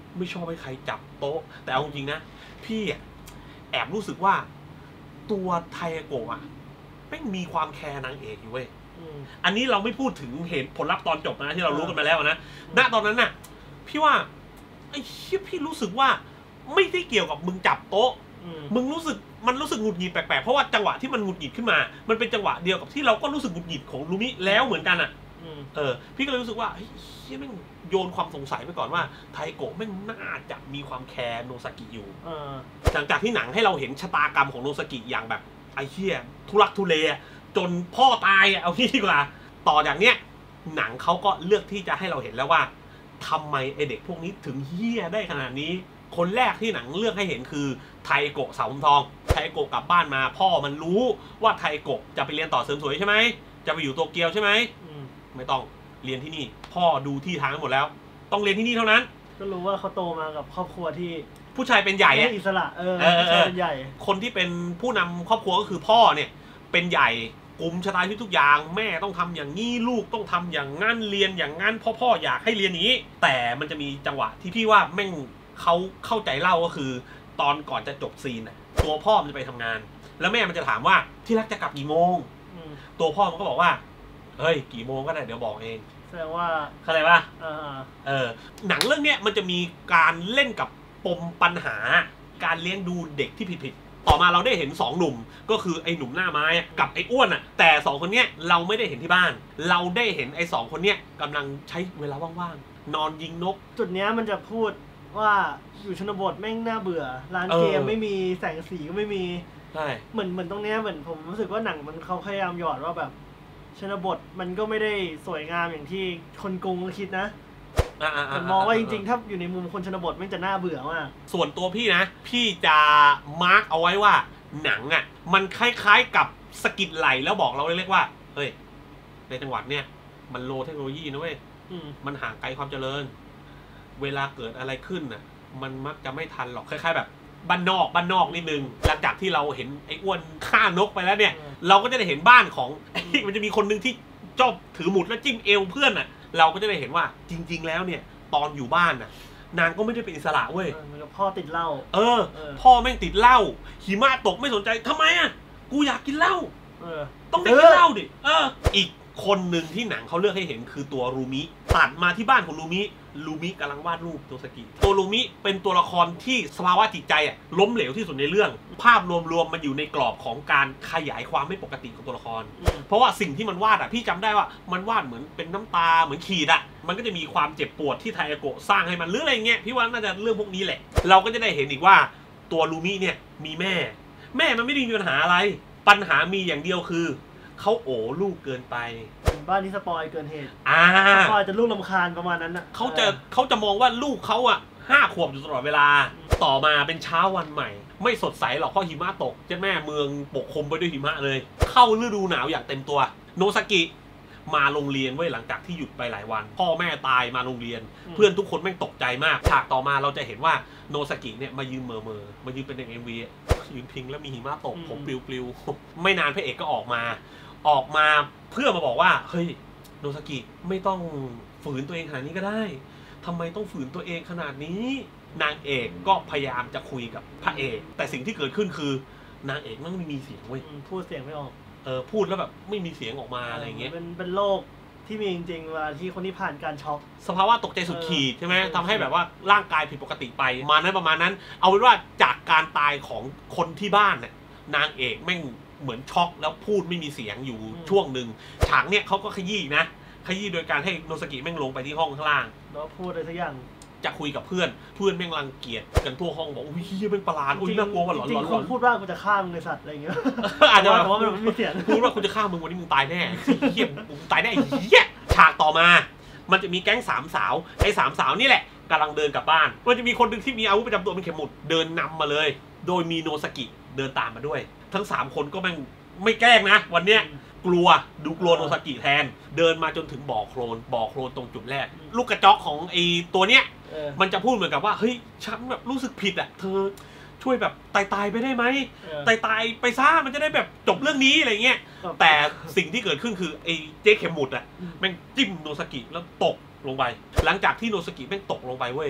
ไม่ชอบให้ใครจับโต๊ะแต่เอาจริงนะพี่แอบรู้สึกว่าตัวไทโกะอ่ะไม่มีความแคร์นางเอกอยู่เว้ยอันนี้เราไม่พูดถึงเหตุผลลัพธ์ตอนจบนะที่เรารู้กันมาแล้วนะณตอนนั้นน่ะพี่ว่าไอ้เชี่ยพี่รู้สึกว่าไม่ได้เกี่ยวกับมึงจับโต๊ะมึงรู้สึกมันรู้สึกหงุดหงิดแปลกๆเพราะว่าจังหวะที่มันหงุดหงิดขึ้นมามันเป็นจังหวะเดียวกับที่เราก็รู้สึกหงุดหงิดของลูมิแล้วเหมือนกันอ่ะเออพี่ก็เลยรู้สึกว่าเฮ้ยแม่งโยนความสงสัยไปก่อนว่าไทโกะแม่งน่าจะมีความแคร์โนซากิอยู่หลังจากที่หนังให้เราเห็นชะตากรรมของโนซากิอย่างแบบไอ้เหี้ยทุรักทุเลจนพ่อตายเอาที่ดีกว่าต่อจากเนี้ยหนังเขาก็เลือกที่จะให้เราเห็นแล้วว่าทำไมไอเด็กพวกนี้ถึงเหี้ยได้ขนาดนี้คนแรกที่หนังเลือกให้เห็นคือไทโกะสาวผมทองไทโกะกลับบ้านมาพ่อมันรู้ว่าไทโกะจะไปเรียนต่อเสริมสวยใช่ไหมจะไปอยู่โตเกียวใช่ไหมไม่ต้องเรียนที่นี่พ่อดูที่ทางหมดแล้วต้องเรียนที่นี่เท่านั้นก็รู้ว่าเขาโตมากับครอบครัวที่ผู้ชายเป็นใหญ่อิสระเออผู้ชายเป็นใหญ่คนที่เป็นผู้นำครอบครัวก็คือพ่อเนี่ยเป็นใหญ่กลุ่มชะตาชีวิตทุกอย่างแม่ต้องทำอย่างนี้ลูกต้องทำอย่างงั้นเรียนอย่างงั้นพ่อพ่ออยากให้เรียนอย่างนี้แต่มันจะมีจังหวะที่พี่ว่าแม่งเขาเข้าใจเล่าก็คือตอนก่อนจะจบซีนน่ะตัวพ่อมันจะไปทำงานแล้วแม่มันจะถามว่าที่รักจะกลับกี่โมงตัวพ่อมันก็บอกว่าเฮ้ยกี่โมงก็ได้เดี๋ยวบอกเองแสดงว่าเข้าใจป่ะเออหนังเรื่องเนี้ยมันจะมีการเล่นกับปมปัญหาการเลี้ยงดูเด็กที่ผิดๆต่อมาเราได้เห็นสองหนุ่มก็คือไอ้หนุ่มหน้าไม้กับไอ้อ้วนอ่ะแต่สองคนเนี้ยเราไม่ได้เห็นที่บ้านเราได้เห็นไอ้สองคนเนี้ยกำลังใช้เวลาว่างๆนอนยิงนกจุดเนี้ยมันจะพูดว่าอยู่ชนบทแม่งน่าเบื่อร้านเกมไม่มีแสงสีก็ไม่มีใช่เหมือนเหมือนตรงเนี้ยเหมือนผมรู้สึกว่าหนังมันเขาพยายามหยอดว่าแบบชนบทมันก็ไม่ได้สวยงามอย่างที่คนกรุงคิดนะผมมองว่าจริงๆถ้าอยู่ในมุมคนชนบทมันจะน่าเบื่อมากส่วนตัวพี่นะพี่จะมาร์กเอาไว้ว่าหนังอ่ะมันคล้ายๆกับสกิดไหลแล้วบอกเราเรียกว่าเฮ้ยในจังหวัดเนี้ยมันโลเทคโนโลยีนะเว้ยมันห่างไกลความเจริญเวลาเกิดอะไรขึ้นน่ะมันมักจะไม่ทันหรอกคล้ายๆแบบบ้านนอกบ้านนอกนิดนึงหลังจากที่เราเห็นไอ้อ้วนฆ่านกไปแล้วเนี่ยเราก็จะได้เห็นบ้านของมันจะมีคนนึงที่ชอบถือหมุดแล้วจิ้มเอวเพื่อนน่ะเราก็จะได้เห็นว่าจริงๆแล้วเนี่ยตอนอยู่บ้านน่ะนางก็ไม่ได้เป็นอิสระเว้ยพ่อติดเหล้าเออพ่อแม่งติดเหล้าหิมะตกไม่สนใจทำไมอ่ะกูอยากกินเหล้าต้องได้กินเหล้าดิเอออีกคนหนึ่งที่หนังเขาเลือกให้เห็นคือตัวรูมิตัดมาที่บ้านของรูมิลูมิกำลังวาดรูปโนซากิตัวลูมิเป็นตัวละครที่สภาวะจิตใจอ่ะล้มเหลวที่สุดในเรื่องภาพรวมๆมันอยู่ในกรอบของการขยายความไม่ปกติของตัวละครเพราะว่าสิ่งที่มันวาดอ่ะพี่จำได้ว่ามันวาดเหมือนเป็นน้ำตาเหมือนขีดอ่ะมันก็จะมีความเจ็บปวดที่ไทโกะสร้างให้มันหรืออะไรเงี้ยพี่ว่าน่าจะเรื่องพวกนี้แหละเราก็จะได้เห็นอีกว่าตัวลูมิเนี่ยมีแม่แม่มันไม่ได้มีปัญหาอะไรปัญหามีอย่างเดียวคือเขาโอ้ลูกเกินไปบ้านนี้สปอยเกินเหตุอ่าสปอยจะลูกรำคาญประมาณนั้นอ่ะเขาจะเขาจะมองว่าลูกเขาอ่ะห้าขวบอยู่ตลอดเวลาต่อมาเป็นเช้าวันใหม่ไม่สดใสหรอกเพราะหิมะตกเจ้าแม่เมืองปกคลุมไปด้วยหิมะเลยเข้าฤดูหนาวอย่างเต็มตัวโนซากิมาโรงเรียนไว้หลังจากที่หยุดไปหลายวันพ่อแม่ตายมาโรงเรียนเพื่อนทุกคนแม่งตกใจมากฉากต่อมาเราจะเห็นว่าโนซากิเนี่ยมายืนเมอเมอมายืนเป็นในเอ็มวียืนพิงแล้วมีหิมะตกผมปลิวๆไม่นานพระเอกก็ออกมาออกมาเพื่อมาบอกว่าเฮ้ยโนซากิไม่ต้องฝืนตัวเองขนาดนี้ก็ได้ทำไมต้องฝืนตัวเองขนาดนี้นางเอกก็พยายามจะคุยกับพระเอกแต่สิ่งที่เกิดขึ้นคือนางเอกมันไม่มีเสียงเว้ยพูดเสียงไม่ออกเออพูดแล้วแบบไม่มีเสียงออกมาอะไรเงี้ยเป็นเป็นโรคที่มีจริงๆเวลาที่คนที่ผ่านการช็อกสภาวะตกใจสุดขีดใช่ไหมทำให้แบบว่าร่างกายผิดปกติไปมานั้นประมาณนั้นเอาเป็นว่าจากการตายของคนที่บ้านเนี่ยนางเอกแม่งเหมือนช็อกแล้วพูดไม่มีเสียงอยู่ช่วงหนึ่งฉากเนี้ยเขาก็ขยี้นะขยี้โดยการให้โนซากิแม่งลงไปที่ห้องข้างล่างแล้วพูดอะไรสักอย่างจะคุยกับเพื่อนเพื่อนแม่งรังเกียจกันทั่วห้องบอกอุ้ยเฮียเป็นประหลาดอุ้ยน่ากลัวว่ะหลอนหลอนหลอนพูดว่ากูจะฆ่ามึงในสัตว์อะไรอย่างเงี้ยอาจจะเพราะว่ามันไม่มีเสียงพูดว่ากูจะฆ่ามึงวันนี้มึงตายแน่เฮียมึงตายแน่เฮียฉากต่อมามันจะมีแก๊งสามสาวไอ้สามสาวนี่แหละกำลังเดินกลับบ้านมันจะมีคนหนึ่งที่มีอาวุธประจำตัวเป็นเข็มหมุดเดินนำมาเลยโดยมีโนซากิเดินตามมาด้วยทั้งสามคนก็แม่งไม่แกล้งนะวันเนี้ยกลัวดูกลัวโนซากิแทนเดินมาจนถึงบ่อโคลนบ่อโคลนตรงจุดแรกลูกกระจอกของไอ้ตัวเนี้ยมันจะพูดเหมือนกับว่าเฮ้ยฉันแบบรู้สึกผิดอ่ะเธอช่วยแบบตายตายไปได้ไหมตายตายไปซ่ามันจะได้แบบจบเรื่องนี้อะไรเงี้ยแต่สิ่งที่เกิดขึ้นคือไอ้เจ๊เข็มหมุดอ่ะแม่งจิ้มโนซากิแล้วตกลงไปหลังจากที่โนซากิแม่งตกลงไปเว้ย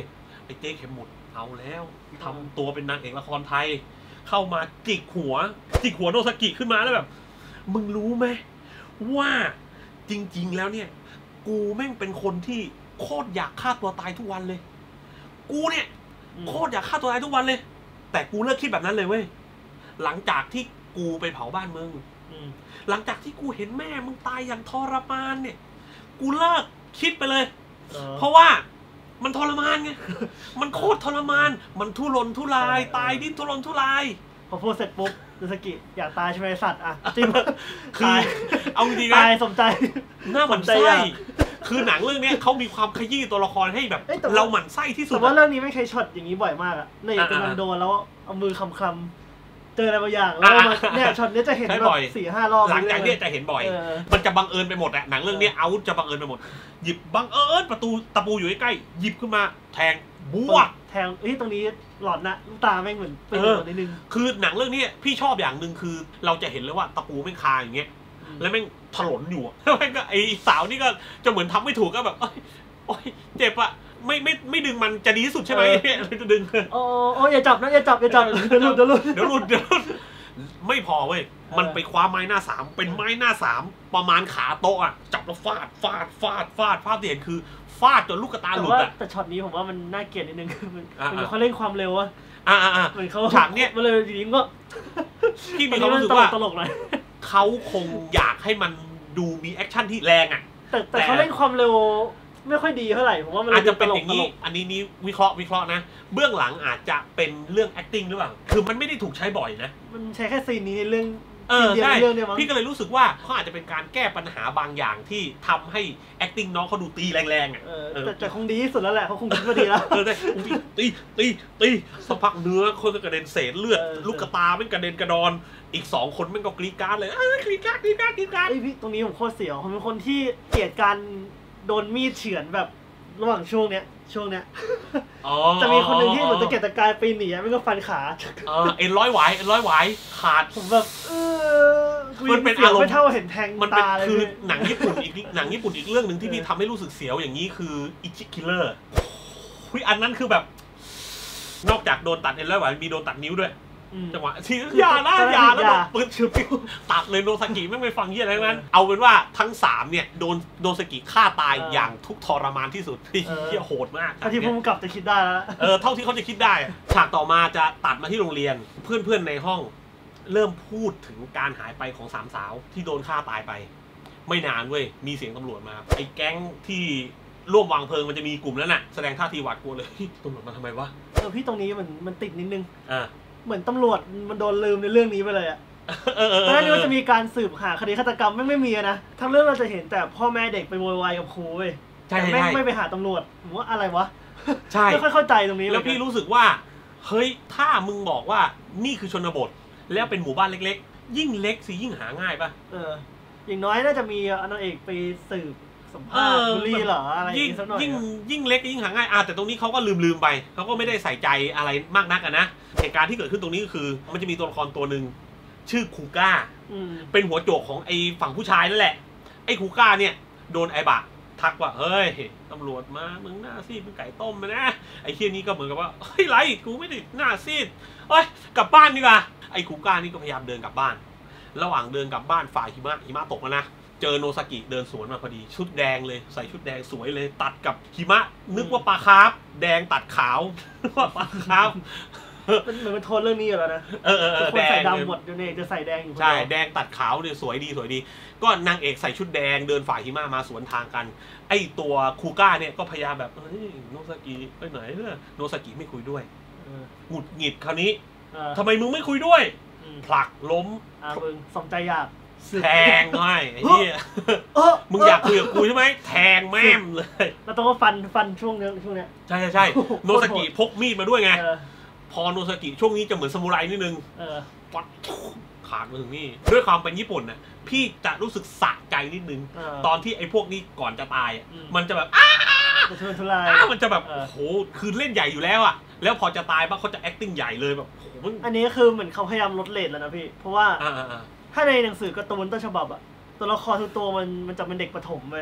อ้เจ๊เข็มหมุดเอาแล้วทำตัวเป็นนางเอกละครไทยเข้ามาจิกหัวจิกหัวโนซากิขึ้นมาแล้วแบบมึงรู้ไหมว่าจริงๆแล้วเนี่ยกูแม่งเป็นคนที่โคตรอยากฆ่าตัวตายทุกวันเลยกูเนี่ยโคตรอยากฆ่าตัวตายทุกวันเลยแต่กูเลิกคิดแบบนั้นเลยเว้ยหลังจากที่กูไปเผาบ้านมึงหลังจากที่กูเห็นแม่มึงตายอย่างทรมานเนี่ยกูเลิกคิดไปเลยเพราะว่ามันทรมานไงมันโคตรทรมานมันทุรนทุรายตายดิ้นทุรนทุรายพอพูดเสร็จปุ๊บโนซากิอยากตายใช่ไหมสัตว์อ่ะจริงคือเอาจริงนะตายสมใจหน้าหมันไส้คือหนังเรื่องนี้เขามีความขยี้ตัวละครให้แบบเราหมั่นไส้ที่สุดแต่ว่าเรื่องนี้ไม่ใช่ช็อตอย่างนี้บ่อยมากอะในกำลังโดนแล้วเอามือคำคำเจออะไรบางอย่างแล้วเนี่ยช็อตนี้จะเห็นแบบสี่ห้ารอบหลังจากนี้จะเห็นบ่อยมันจะบังเอิญไปหมดอะหนังเรื่องนี้เอาจะบังเอิญไปหมดหยิบบังเอิญประตูตะปูอยู่ใกล้ๆหยิบขึ้นมาแทงบวกแทงเฮ้ยตรงนี้หลอนนะลูกตาแม่งเหมือนเป็นตัวนิดนึงคือหนังเรื่องนี้พี่ชอบอย่างหนึ่งคือเราจะเห็นเลยว่าตะปูแม่งคาอย่างเงี้ยแล้วแม่งถลนอยู่แล้วแม่งก็ไอสาวนี่ก็จะเหมือนทำไม่ถูกก็แบบโอ๊ยเจ็บอะไม่ไม่ไม่ดึงมันจะดีที่สุดใช่ไหมจะดึงโอ้โอ้อย่าจับนะอย่าจับอย่าจับเดี๋ยวหลุดเดี๋ยวหลุดเดี๋ยวหลุดเดี๋ยวหลุดไม่พอเว้ยมันไปคว้าไม้หน้าสามเป็นไม้หน้าสามประมาณขาโต๊ะอะจับแล้วฟาดฟาดฟาดฟาดภาพที่เห็นคือฟาดจนลูกตาหลุดอะแต่ช็อตนี้ผมว่ามันน่าเกลียดนิดนึงคือมันเขาเล่นความเร็วอะอ่าอ่าเหมือนเขาฉากเนี้ยมาเลยจริงก็ที่มีความรู้สึกว่าตลกหน่อยเขาคงอยากให้มันดูมีแอคชั่นที่แรงอะแต่แต่เขาเล่นความเร็วไม่ค่อยดีเท่าไหร่ผมว่ามันอาจจะเป็นอย่างนี้อันนี้นี่วิเคราะห์วิเคราะห์นะเบื้องหลังอาจจะเป็นเรื่อง acting หรือเปล่าคือมันไม่ได้ถูกใช้บ่อยนะมันใช้แค่ซีนนี้ในเรื่องเออใช่พี่ก็เลยรู้สึกว่าเขาอาจจะเป็นการแก้ปัญหาบางอย่างที่ทำให้ acting น้องเขาดูตีแรงๆอ่ะแต่แต่คงดีที่สุดแล้วแหละเขาคงคิดว่าดีแล้วเออได้ตีตีตีสักพักเนื้อคนก็กระเด็นเศษเลือดลูกกระตาไม่กระเด็นกระดอนอีกสองคนมันก็กรี๊ดกราดเลยกรี๊ดกราดกรี๊ดกราดกรี๊ดกราดไอพี่ตรงนี้ผมโคตรเสียวผมเป็นคนที่เกลียดการโดนมีดเฉือนแบบระหว่างช่วงเนี้ยช่วงเนี้ยจะมีคนหนึ่งที่เหมือนตะเกียกตะกายปีนหนีไม่ก็ฟันขาเออเอ็นร้อยไหวเอ็นร้อยไหวขาดผมแบบเออมันเป็นอารมณ์ไม่เท่าเห็นแทงมันเป็นคือหนังญี่ปุ่นอีกหนังญี่ปุ่นอีกเรื่องหนึ่งที่พี่ทำให้รู้สึกเสียวอย่างนี้คืออิจิคิลเลอร์คุยอันนั้นคือแบบนอกจากโดนตัดเอ็นร้อยไหวมีโดนตัดนิ้วด้วยจังหวะที่อย่านะอย่าแล้วแบบปืนชิวตัดเลยโนซากิไม่ไปฟังเยี่ยอะไรนั้นเอาเป็นว่าทั้งสามเนี่ยโดนโนซากิฆ่าตายอย่างทุกทรมานที่สุดที่เหี้ยโหดมากเท่าที่พุ่งกลับจะคิดได้แล้วเออเท่าที่เขาจะคิดได้ฉากต่อมาจะตัดมาที่โรงเรียนเพื่อนๆในห้องเริ่มพูดถึงการหายไปของสามสาวที่โดนฆ่าตายไปไม่นานเว้ยมีเสียงตำรวจมาไอ้แก๊งที่ร่วมวางเพลิงมันจะมีกลุ่มนั้นน่ะแสดงท่าทีหวาดกลัวเลยตำรวจมาทำไมวะเออพี่ตรงนี้มันมันติดนิดนึงอ่าเหมือนตำรวจมันโดนลืมในเรื่องนี้ไปเลยอ่ะเพราะนี่ว่าจะมีการสืบหาคดีฆาตกรรมไม่ไม่มีนะทั้งเรื่องเราจะเห็นแต่พ่อแม่เด็กไปโวยวายกับครูเว้ยแต่ไม่ไม่ไปหาตำรวจผมว่าอะไรวะใช่ไม่ค่อยเข้าใจตรงนี้แล้วพี่รู้สึกว่าเฮ้ยถ้ามึงบอกว่านี่คือชนบทแล้วเป็นหมู่บ้านเล็กๆยิ่งเล็กสิยิ่งหาง่ายป่ะเอออย่างน้อยน่าจะมีนางเอกไปสืบสัมภาษณ์บุรีเหรออะไรยิ่งยิ่งยิ่งเล็กยิ่งหาง่ายอ่ะแต่ตรงนี้เขาก็ลืมลืมไปเขาก็ไม่ได้ใส่ใจอะไรมากนักนะเหตุการณ์ที่เกิดขึ้นตรงนี้ก็คือมันจะมีตัวละครตัวหนึ่งชื่อคูก้าเป็นหัวโจกของไอ้ฝั่งผู้ชายนั่นแหละไอ้คูก้าเนี่ยโดนไอ้บะทักว่าเฮ้ยตำรวจมามึงหน้าซีดเป็นไก่ต้มมานะไอ้เคียนี้ก็เหมือนกับว่าเฮ้ยไรกูไม่ได้หน้าซีดเฮ้ยกลับบ้านดีกว่าไอ้คูก้านี่ก็พยายามเดินกลับบ้านระหว่างเดินกลับบ้านฝ่ายหิมะหิมะตกแล้วนะเจอโนซากิเดินสวนมาพอดีชุดแดงเลยใส่ชุดแดงสวยเลยตัดกับหิมะนึกว่าปลาคาร์ฟแดงตัดขาวว่าปลาคาร์ฟมันเหมือนมันโทนเรื่องนี้อยู่แล้วนะเออเออแดงใส่ดำหมดอยู่เนี่ยจะใส่แดงอยู่ใช่แดงตัดขาวเนี่ยสวยดีสวยดีก็นางเอกใส่ชุดแดงเดินฝ่ายหิมะมาสวนทางกันไอตัวคูก้าเนี่ยก็พยายามแบบเฮ้ยโนซากิไปไหนเนี่ยโนซากิไม่คุยด้วยหงุดหงิดคราวนี้ทำไมมึงไม่คุยด้วยผลักล้มอ่ามึงสมใจอยากแทงให้ไอ้เนี่ยมึงอยากคุยกับกูใช่ไหมแทงแม่มเลยแล้วต้องก็ฟันฟันช่วงนี้ช่วงนี้ใช่ใช่ใช่โนซากิพกมีดมาด้วยไงพอโนซากิช่วงนี้จะเหมือนซามูไรนิดนึงฟัดขาดมาถึงนี่ด้วยความเป็นญี่ปุ่นน่ะพี่จะรู้สึกสะใจนิดนึงตอนที่ไอ้พวกนี้ก่อนจะตายมันจะแบบอ้ามันจะแบบโอ้โหคือเล่นใหญ่อยู่แล้วอ่ะแล้วพอจะตายบ้างเขาจะ acting ใหญ่เลยแบบโอ้โหอันนี้คือเหมือนเขาพยายามลดเรทแล้วนะพี่เพราะว่าถ้าในหนังสือการ์ตูนต้นฉบับอะตัวละครทุกตัวมันมันจะเป็นเด็กประถมเลย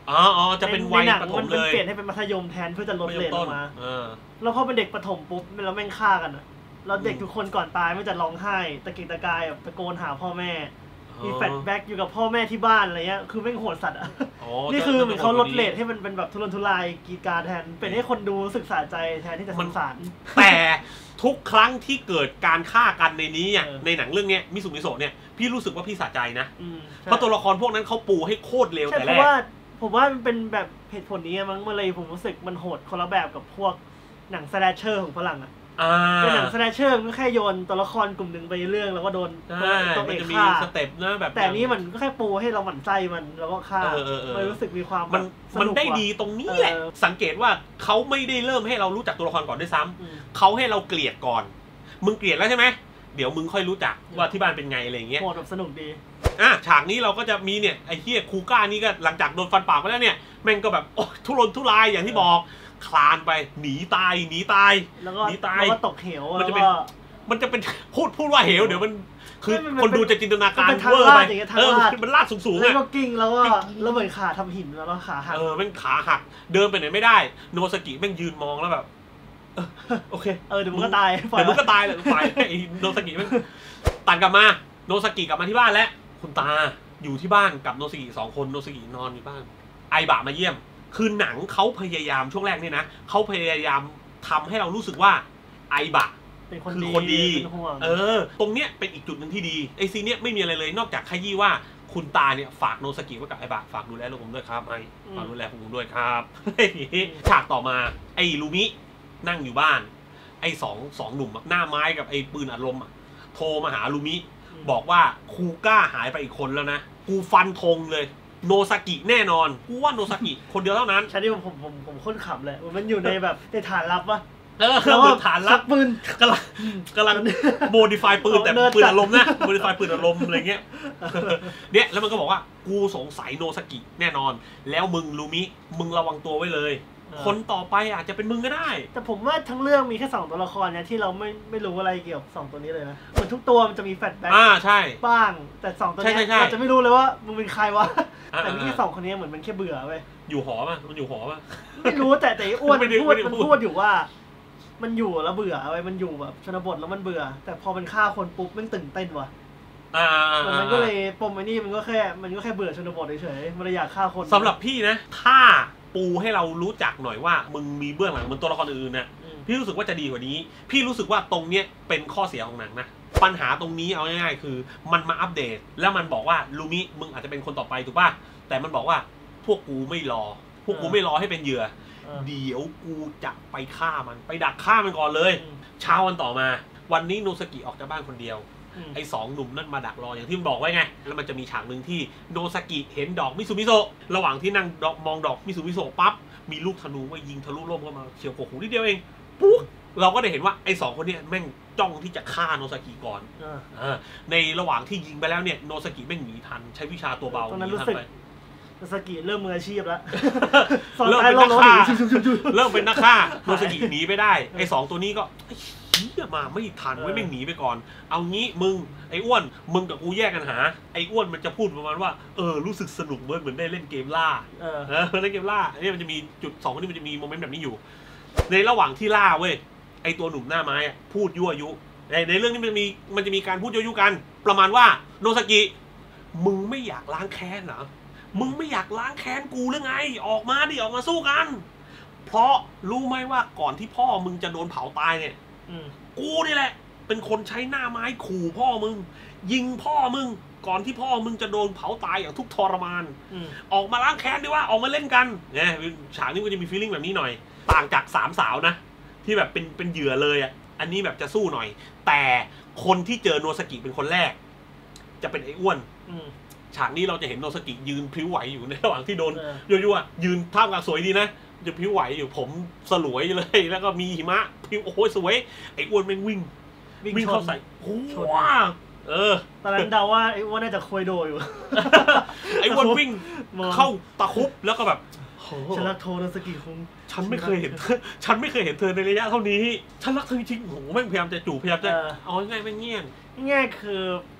อ๋ออ๋อจะเป็นวัยประถมเลยเปลี่ยนให้เป็นมัธยมแทนเพื่อจะลดเรทลงมาแล้วพอเป็นเด็กประถมปุ๊บแล้วแม่งฆ่ากันอะแล้วเด็กทุกคนก่อนตายไม่จะร้องไห้ตะกิกตะกายแบบตะโกนหาพ่อแม่มีแฟลชแบ็กอยู่กับพ่อแม่ที่บ้านอะไรเงี้ยคือแม่งโหดสัตว์อ่ะนี่คือเหมือนเขาลดเรทให้มันเป็นแบบทุรนทุรายกีการแทนเป็นให้คนดูศึกษาใจแทนที่จะสงสารแต่ทุกครั้งที่เกิดการฆ่ากันในนี้อ่ะในหนังเรื่องนี้มิสุมิโซะเนี่ยพี่รู้สึกว่าพี่สะใจนะเพราะตัวละครพวกนั้นเขาปูให้โคตรเร็วแต่แรกเพราะว่าผมว่ามันเป็นแบบเหตุผลนี้มั้งเมื่อไรผมรู้สึกมันโหดคนละแบบกับพวกหนังสแลชเชอร์ของฝรั่งอ่ะเป็นหนังสแลชเชอร์มันแค่โยนตัวละครกลุ่มหนึ่งไปเรื่องแล้วก็โดนตัวเอกฆ่าสเต็ปนะแบบแต่นี้มันก็แค่ปูให้เราหมั่นใจมันแล้วก็ฆ่ามันรู้สึกมีความมันมันได้ดีตรงนี้แหละสังเกตว่าเขาไม่ได้เริ่มให้เรารู้จักตัวละครก่อนด้วยซ้ำเขาให้เราเกลียดก่อนมึงเกลียดแล้วใช่ไหมเดี๋ยวมึงค่อยรู้จักว่าที่บ้านเป็นไงอะไรเงี้ยโหดแบบสนุกดีอ่ะฉากนี้เราก็จะมีเนี่ยไอ้เหี้ยคูก้านี่ก็หลังจากโดนฟันปากไปแล้วเนี่ยแม่งก็แบบโอ้ทุรนทุรายอย่างที่บอกคลานไปหนีตายหนีตายแล้วก็หนีตายแล้วก็ตกเหวมันจะเป็นมันจะเป็นพูดพูดว่าเหวเดี๋ยวมันคือคนดูจะจินตนาการเวอร์ไปเออมันลาดสูงๆแล้วก็กิ้งแล้วก็แล้วเหมือนขาทำหินแล้วก็ขาหักเออแม่งขาหักเดินไปไหนไม่ได้โนซากิแม่งยืนมองแล้วแบบโอเคเออเดี๋ยวมึงก็ตายเดี๋ยวมึงก็ตายเลยไปไอ้โนซากิแม่งตัดกลับมาโนซากิกลับมาที่บ้านแล้วคุณตาอยู่ที่บ้านกับโนซากิสองคนโนซากินอนอยู่บ้านไอบะมาเยี่ยมคือหนังเขาพยายามช่วงแรกเนี่ยนะเขาพยายามทำให้เรารู้สึกว่าไอบะคือคนดีเออตรงเนี้ยเป็นอีกจุดหนึ่งที่ดีไอซีเนี้ยไม่มีอะไรเลยนอกจากขยี้ว่าคุณตาเนี่ยฝากโนซากิไว้กับไอบะฝากดูแลลูกผมด้วยครับไอฝากดูแลผมด้วยครับฉากต่อมาไอลูมินั่งอยู่บ้านไอสองสองหนุ่มหน้าไม้กับไอปืนอัดลมอ่ะโทรมาหาลูมิบอกว่าคูก้าหายไปอีกคนแล้วนะกูฟันธงเลยโนซากิแน่นอนกูว่าโนซากิคนเดียวเท่านั้นใช่ที่ผมผมผมผมค้นขำเลยมันอยู่ในแบบในฐานลับวะเออแล้วฐานลับปืนกำลังกำลังโมดิฟายปืนแต่ปืนอารมณ์นะโมดิฟายปืนอารมณ์อะไรเงี้ยเนี่ยแล้วมันก็บอกว่ากูสงสัยโนซากิแน่นอนแล้วมึงลูมิมึงระวังตัวไว้เลยคนต่อไปอาจจะเป็นมึงก็ได้แต่ผมว่าทั้งเรื่องมีแค่สองตัวละครเนี่ยที่เราไม่ไม่รู้อะไรเกี่ยวกับสองตัวนี้เลยนะเหมือนทุกตัวมันจะมีแฟลชแบ็กอ่าใช่บ้างแต่สองตัวนี้เราจะไม่รู้เลยว่ามึงเป็นใครวะแต่นี่แค่สองคนนี้เหมือนมันแค่เบื่อไปอยู่หอป่ะมันอยู่หอป่ะไม่รู้แต่แต่อ้วนมันพูดมันพูดอยู่ว่ามันอยู่แล้วเบื่อไว้มันอยู่แบบชนบทแล้วมันเบื่อแต่พอมันฆ่าคนปุ๊บมันตื่นเต้นว่ะอ่ามันก็เลยปมไอ้นี่มันก็แค่มันก็แค่เบื่อชนบทเฉยๆมันอยากฆ่าคนสำหรับพี่นะถ้าปูให้เรารู้จักหน่อยว่ามึงมีเบื้องหลังเหมือนตัวละครอื่นๆนะพี่รู้สึกว่าจะดีกว่านี้พี่รู้สึกว่าตรงเนี้ยเป็นข้อเสียของหนังนะปัญหาตรงนี้เอาง่ายๆคือมันมาอัปเดตแล้วมันบอกว่าลูมิมึงอาจจะเป็นคนต่อไปถูกป่ะแต่มันบอกว่าพวกกูไม่รอพวกกูไม่รอให้เป็นเหยื่อเดี๋ยวกูจะไปฆ่ามันไปดักฆ่ามันก่อนเลยเช้าวันต่อมาวันนี้โนซากิออกจากบ้านคนเดียวไอ้สองหนุ่มนั่นมาดักรออย่างที่มันบอกไว้ไงแล้วมันจะมีฉากหนึ่งที่โนซากิเห็นดอกมิสุมิโซะระหว่างที่นั่งมองดอกมิสุมิโซะปั๊บมีลูกธนูมายิงทะลุร่มเข้ามาเฉียวกกหูนิดเดียวเองปุ๊บเราก็ได้เห็นว่าไอ้สองคนนี้แม่งจ้องที่จะฆ่าโนซากิก่อนในระหว่างที่ยิงไปแล้วเนี่ยโนซากิแม่งหนีทันใช้วิชาตัวเบาตอนนั้นรู้สึกโนซากิเริ่มมืออาชีพแล้วเริ่มเป็นนักฆ่าเริ่มเป็นนักฆ่าโนซากิหนีไปได้ไอ้สองตัวนี้ก็เฮียมาไม่ทันไว้แม่งหนีไปก่อนเอางี้มึงไอ้อ้วนมึงกับกูแยกกันหาไอ้อ้วนมันจะพูดประมาณว่าเออรู้สึกสนุกเหมือนเหมือนได้เล่นเกมล่าเออเล่นเกมล่าอันนี้มันจะมีจุดสองนี่มันจะมีโมเมนต์แบบนี้อยู่ในระหว่างที่ล่าเว้ยไอ้ตัวหนุ่มหน้าไม้พูดยั่วยุในในเรื่องนี้มันมีมันจะมีการพูดยั่วยุกันประมาณว่าโนซากิมึงไม่อยากล้างแค้นเหรอมึงไม่อยากล้างแค้นกูหรือไงออกมาดิออกมาสู้กันเพราะรู้ไหมว่าก่อนที่พ่อมึงจะโดนเผาตายเนี่ยกูนี่แหละเป็นคนใช้หน้าไม้ขู่พ่อมึงยิงพ่อมึงก่อนที่พ่อมึงจะโดนเผาตายอย่างทุกทรมานออกมาล้างแค้นดีว่าออกมาเล่นกันเนี่ยฉากนี้ก็จะมีฟีลลิ่งแบบนี้หน่อยต่างจากสามสาวนะที่แบบเป็นเป็นเหยื่อเลยอ่ะอันนี้แบบจะสู้หน่อยแต่คนที่เจอโนซากิเป็นคนแรกจะเป็นไอ้อ้วนฉากนี้เราจะเห็นโนซากิยืนพลิ้วไหวอยู่ในระหว่างที่โดนยั่วๆยืนท่ามกลางสวยดีนะจะพลิ้วไหวอยู่ผมสลวยเลยแล้วก็มีหิมะพลิ้วโอ้โหสวยไอ้อ้วนแม่งวิ่งวิ่งเข้าใส่โอ้โหเออตอนนั้นเดาว่าไอ้อ้วนน่าจะคุยโดอยู่ไอ้อ้วนวิ่งเข้าตะคุบแล้วก็แบบฉันรักโทโนซากิคงฉันไม่เคยเห็นฉันไม่เคยเห็นเธอในระยะเท่านี้ฉันรักเธอจริงๆโอ้โหแม่งพยายามจะจูบพยายามจะเอาง่ายๆไม่เงี้ยง่ายคือ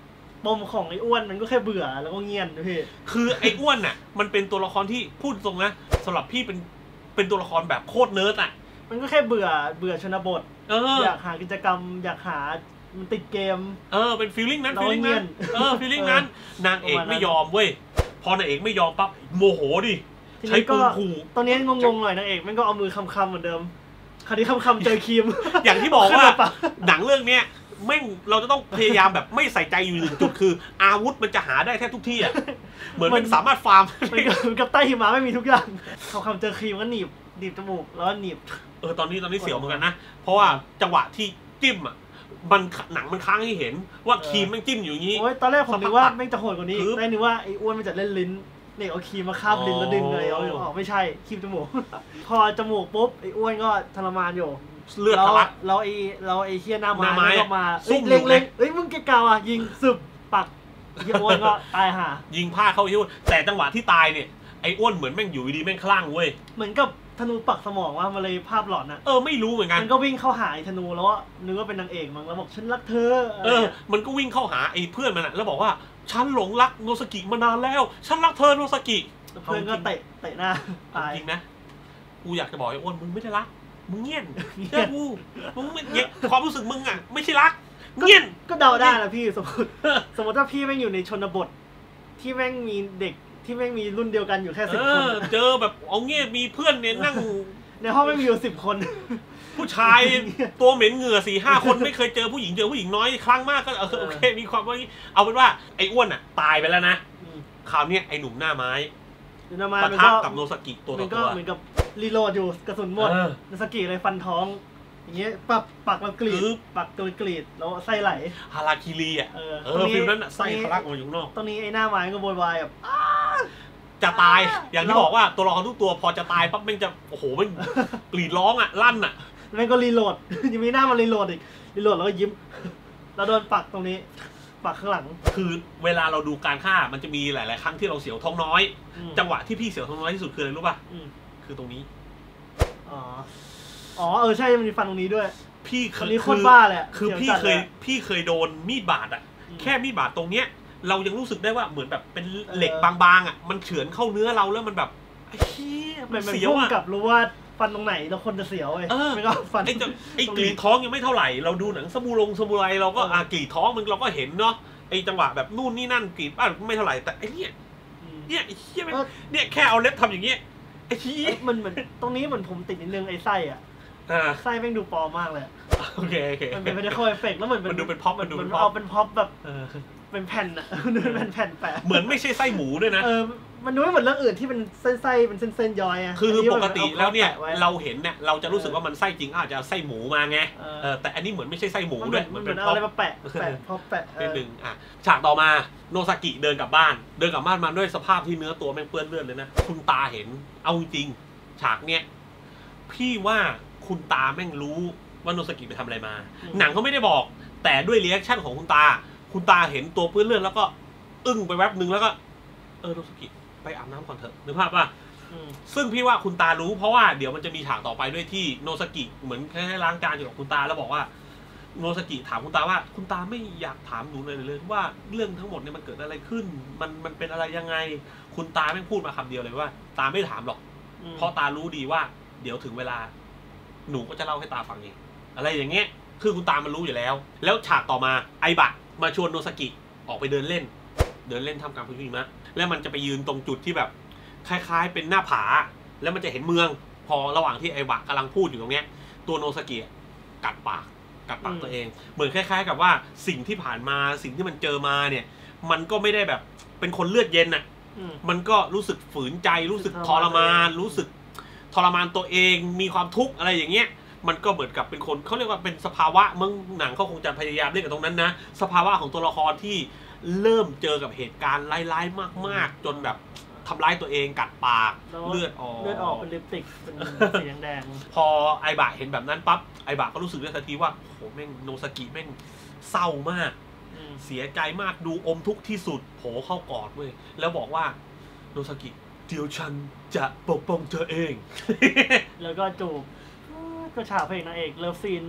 ปมของไอ้อ้วนมันก็แค่เบื่อแล้วก็เงียบนะพี่คือไอ้อ้วนน่ะมันเป็นตัวละครที่พูดตรงนะสำหรับพี่เป็นเป็นตัวละครแบบโคตรเนิร์ดอ่ะมันก็แค่เบื่อเบื่อชนบทเอออยากหากิจกรรมอยากหามันติดเกมเออเป็นฟีลลิ่งนั้นฟีลลิ่งนั้นเออฟีลลิ่งนั้นนางเอกไม่ยอมเว้ยพอนางเอกไม่ยอมปั๊บโมโหดิใช้ปืนขู่ตอนนี้งงๆหน่อยนางเอกมันก็เอามือคำๆเหมือนเดิมคราวนี้คำๆเจอครีมอย่างที่บอกว่าหนังเรื่องเนี้ยแม่งเราจะต้องพยายามแบบไม่ใส่ใจอยู่หนึ่งจุดคืออาวุธมันจะหาได้แทบทุกที่อ่ะเหมือนมันสามารถฟาร์มมันกับใต้หิมะไม่มีทุกอย่างคำๆเจอครีมก็หนีบหนีบจมูกแล้วหนีบเออตอนนี้ตอนนี้เสียวเหมือนกันนะเพราะว่าจังหวะที่จิ้มอ่ะมันหนังมันค้างให้เห็นว่าครีมแม่งจิ้มอยู่อย่างนี้โอ้ยตอนแรกผมนึกว่าแม่งจะโหดกว่านี้ได้นึกว่าไอ้อ้วนมันจะเล่นลิ้นเนี่ยเอาครีมมาคาบลิ้นแล้วดึงเลยเอาออกไม่ใช่ครีมจมูกพอจมูกปุ๊บไอ้อ้วนก็ทรมานอยู่เลือดทะลักเราไอ้เราไอ้เฮี้ยหน้าไม้ก็มาเล็งเล็งเอ้ยมึงเกกาวอ่ะยิงสึบปักไอ้อ้วนก็ตายห่ายิงพลาดเข้าไอ้อ้วนแต่จังหวะที่ตายเนี่ยไอ้อ้วนเหมือนแม่งอยู่ดีแม่งคลั่งเว้ยเหมือนกับธนูปักสมองว่ามันเลยภาพหลอนอ่ะเออไม่รู้เหมือนกันมันก็วิ่งเข้าหาไอ้ธนูแล้วนึกว่าเป็นนางเอกมั้งแล้วบอกฉันรักเธอเออมันก็วิ่งเข้าหาไอ้เพื่อนมันอ่ะแล้วบอกว่าฉันหลงรักโนสกิมานานแล้วฉันรักเธอโนสกิเพื่อนก็เตะเตะหน้าตายจริงนะกูอยากจะบอกไอ้อ้วนมึงไม่ได้รักมึงเงี้ยนเชื่อกูมึงเงี้ยความรู้สึกมึงอ่ะไม่ใช่รักเงี้ยนก็เดาได้นะพี่สมมติสมมติถ้าพี่แม่งอยู่ในชนบทที่แม่งมีเด็กที่แม่งมีรุ่นเดียวกันอยู่แค่สิบคนเจอแบบเอาเงี้ยมีเพื่อนเนี่ยนั่งในห้องไม่มีอยู่สิบคนผู้ชายตัวเหม็นเหงื่อสี่ห้าคนไม่เคยเจอผู้หญิงเจอผู้หญิงน้อยครั้งมากก็เออโอเคมีความว่าเอาเป็นว่าไอ้อ้วนอ่ะตายไปแล้วนะคราวนี้ไอ้หนุ่มหน้าไม้ปะทะกับโนสกิตัวต่อตัวเหมือนกับรีโหลดอยู่กระสุนหมดโนสกิเลยฟันท้องอย่างเงี้ยปักปักแล้วกรีดปักตัวกรีดแล้วไส้ไหลฮาราคิรีอ่ะเออฟิลนั้นไส้ทะลักออกมาอยู่นอกตอนนี้ไอ้หน้าไม้ก็โวยวายแบบจะตายอย่างที่บอกว่าตัวละครทุกตัวพอจะตายปั๊บแม่งจะโอ้โหแม่งกรีดร้องอ่ะลั่นอ่ะแม่งก็รีโหลดยังมีหน้ามารีโหลดอีกรีโหลดแล้วก็ยิ้มแล้วโดนปักตรงนี้ปักข้างหลังคือเวลาเราดูการฆ่ามันจะมีหลายๆครั้งที่เราเสียวท้องน้อยจังหวะที่พี่เสียวท้องน้อยที่สุดคืออะไรรู้ป่ะคือตรงนี้อ๋ออ๋อเออใช่มันมีฟันตรงนี้ด้วยพี่เคยโคตรบ้าเลยคือพี่เคยพี่เคยโดนมีดบาดอ่ะแค่มีดบาดตรงเนี้ยเรายังรู้สึกได้ว่าเหมือนแบบเป็นเหล็กบางๆอ่ะมันเฉือนเข้าเนื้อเราแล้วมันแบบไอ้เหี้ยมันเสียวอ่ะกับรู้ว่าฟันตรงไหนแล้วคนจะเสียวไอ้ไม่ก็ฟันไอ้ไอ้กรีดท้องยังไม่เท่าไหร่เราดูหนังซามูรงซามูไรเราก็อ่ากรีดท้องมันเราก็เห็นเนาะไอ้จังหวะแบบนู่นนี่นั่นกรีดบ้างไม่เท่าไหร่แต่ไอ้เนี่ยเนี่ยไอ้เหี้ยเนี่ยแค่เอาเล็บทำอย่างเงี้ยไอ้ที่มันเหมือนตรงนี้เหมือนผมติดนิดนึงไอ้ไส้อ่ะไส้แม่งดูปลอมมากเลยโอเคโอเคมันเป็นไม่ได้คอยเอฟเฟกต์แล้วเหมือนมันดูเป็นพ็อปมันดูเป็นพ็อปเป็นพ็อปแบบเป็นแผ่นอ่ะเป็นแผ่นแปะเหมือนไม่ใช่ไส้หมูด้วยนะเออมันดูไม่เหมือนเรื่องอื่นที่เป็นเส้นไส้เป็นเส้นๆย้อยอ่ะคือปกติแล้วเนี่ยเราเห็นเนี่ยเราจะรู้สึกว่ามันไส้จริงอาจจะไส้หมูมาไงเออแต่อันนี้เหมือนไม่ใช่ไส้หมูด้วยมันเป็นอะไรมาแปะแปะพ็อปแปะนิดนึงอ่ะฉากต่อมาโนซากิเดินกลับบ้านเดินกลับบ้านมาด้วยสภาพที่เนื้อตัวแม่งเปื้อนเลือดเลยนะคุณตาเห็นเอาจริงฉากเนี้ยพี่ว่าคุณตาแม่งรู้ว่าโนซากิไปทำอะไรมาหนังเขาไม่ได้บอกแต่ด้วยรีแอคชั่นของคุณตาคุณตาเห็นตัวเปื้อนเลือดแล้วก็อึ้งไปแวบนึงแล้วก็เออโนซากิไปอาบน้ำก่อนเถอะนึกภาพป่ะซึ่งพี่ว่าคุณตารู้เพราะว่าเดี๋ยวมันจะมีฉากต่อไปด้วยที่โนซากิเหมือนแค่ล้างจานอยู่กับคุณตาแล้วบอกว่าโนซากิถามคุณตาว่าคุณตาไม่อยากถามหนูเลยเลยว่าเรื่องทั้งหมดเนี่ยมันเกิดอะไรขึ้นมันมันเป็นอะไรยังไงคุณตาแม่งพูดมาคำเดียวเลยว่าตาไม่ถามหรอกเพราะตารู้ดีว่าเดี๋ยวถึงเวลาหนูก็จะเล่าให้ตาฟังเองอะไรอย่างเงี้ยคือคุณตามันรู้อยู่แล้วแล้วฉากต่อมาไอบะมาชวนโนซากิออกไปเดินเล่นเดินเล่นทำการพื้นที่มะแล้วมันจะไปยืนตรงจุดที่แบบคล้ายๆเป็นหน้าผาแล้วมันจะเห็นเมืองพอระหว่างที่ไอบะกำลังพูดอยู่ตรงเนี้ยตัวโนซากิกัดปากกัดปากตัวเองเหมือนคล้ายๆกับว่าสิ่งที่ผ่านมาสิ่งที่มันเจอมาเนี่ยมันก็ไม่ได้แบบเป็นคนเลือดเย็นน่ะมันก็รู้สึกฝืนใจรู้สึกทรมานรู้สึกทรมานตัวเองมีความทุกข์อะไรอย่างเงี้ยมันก็เหมือนกับเป็นคนเขาเรียกว่าเป็นสภาวะมึงหนังเขาคงจะพยายามเล่นกับตรงนั้นนะสภาวะของตัวละครที่เริ่มเจอกับเหตุการณ์ร้ายๆมากๆจนแบบทำร้ายตัวเองกัดปากเลือดออกเลือดออกเป็นลิปสติกเป็นสีแดงพอไอบะเห็นแบบนั้นปั๊บไอบะก็รู้สึกได้ทันทีว่าโหแม่งโนซากิแม่งเศร้ามากเสียใจมากดูอมทุกข์ที่สุดโผล่เข้ากอดเว้ยแล้วบอกว่าโนซากิเดี๋ยวฉันจะปกป้องเธอเองแล้วก็จูบก็ฉากเพลงนางเอกเลิฟซีน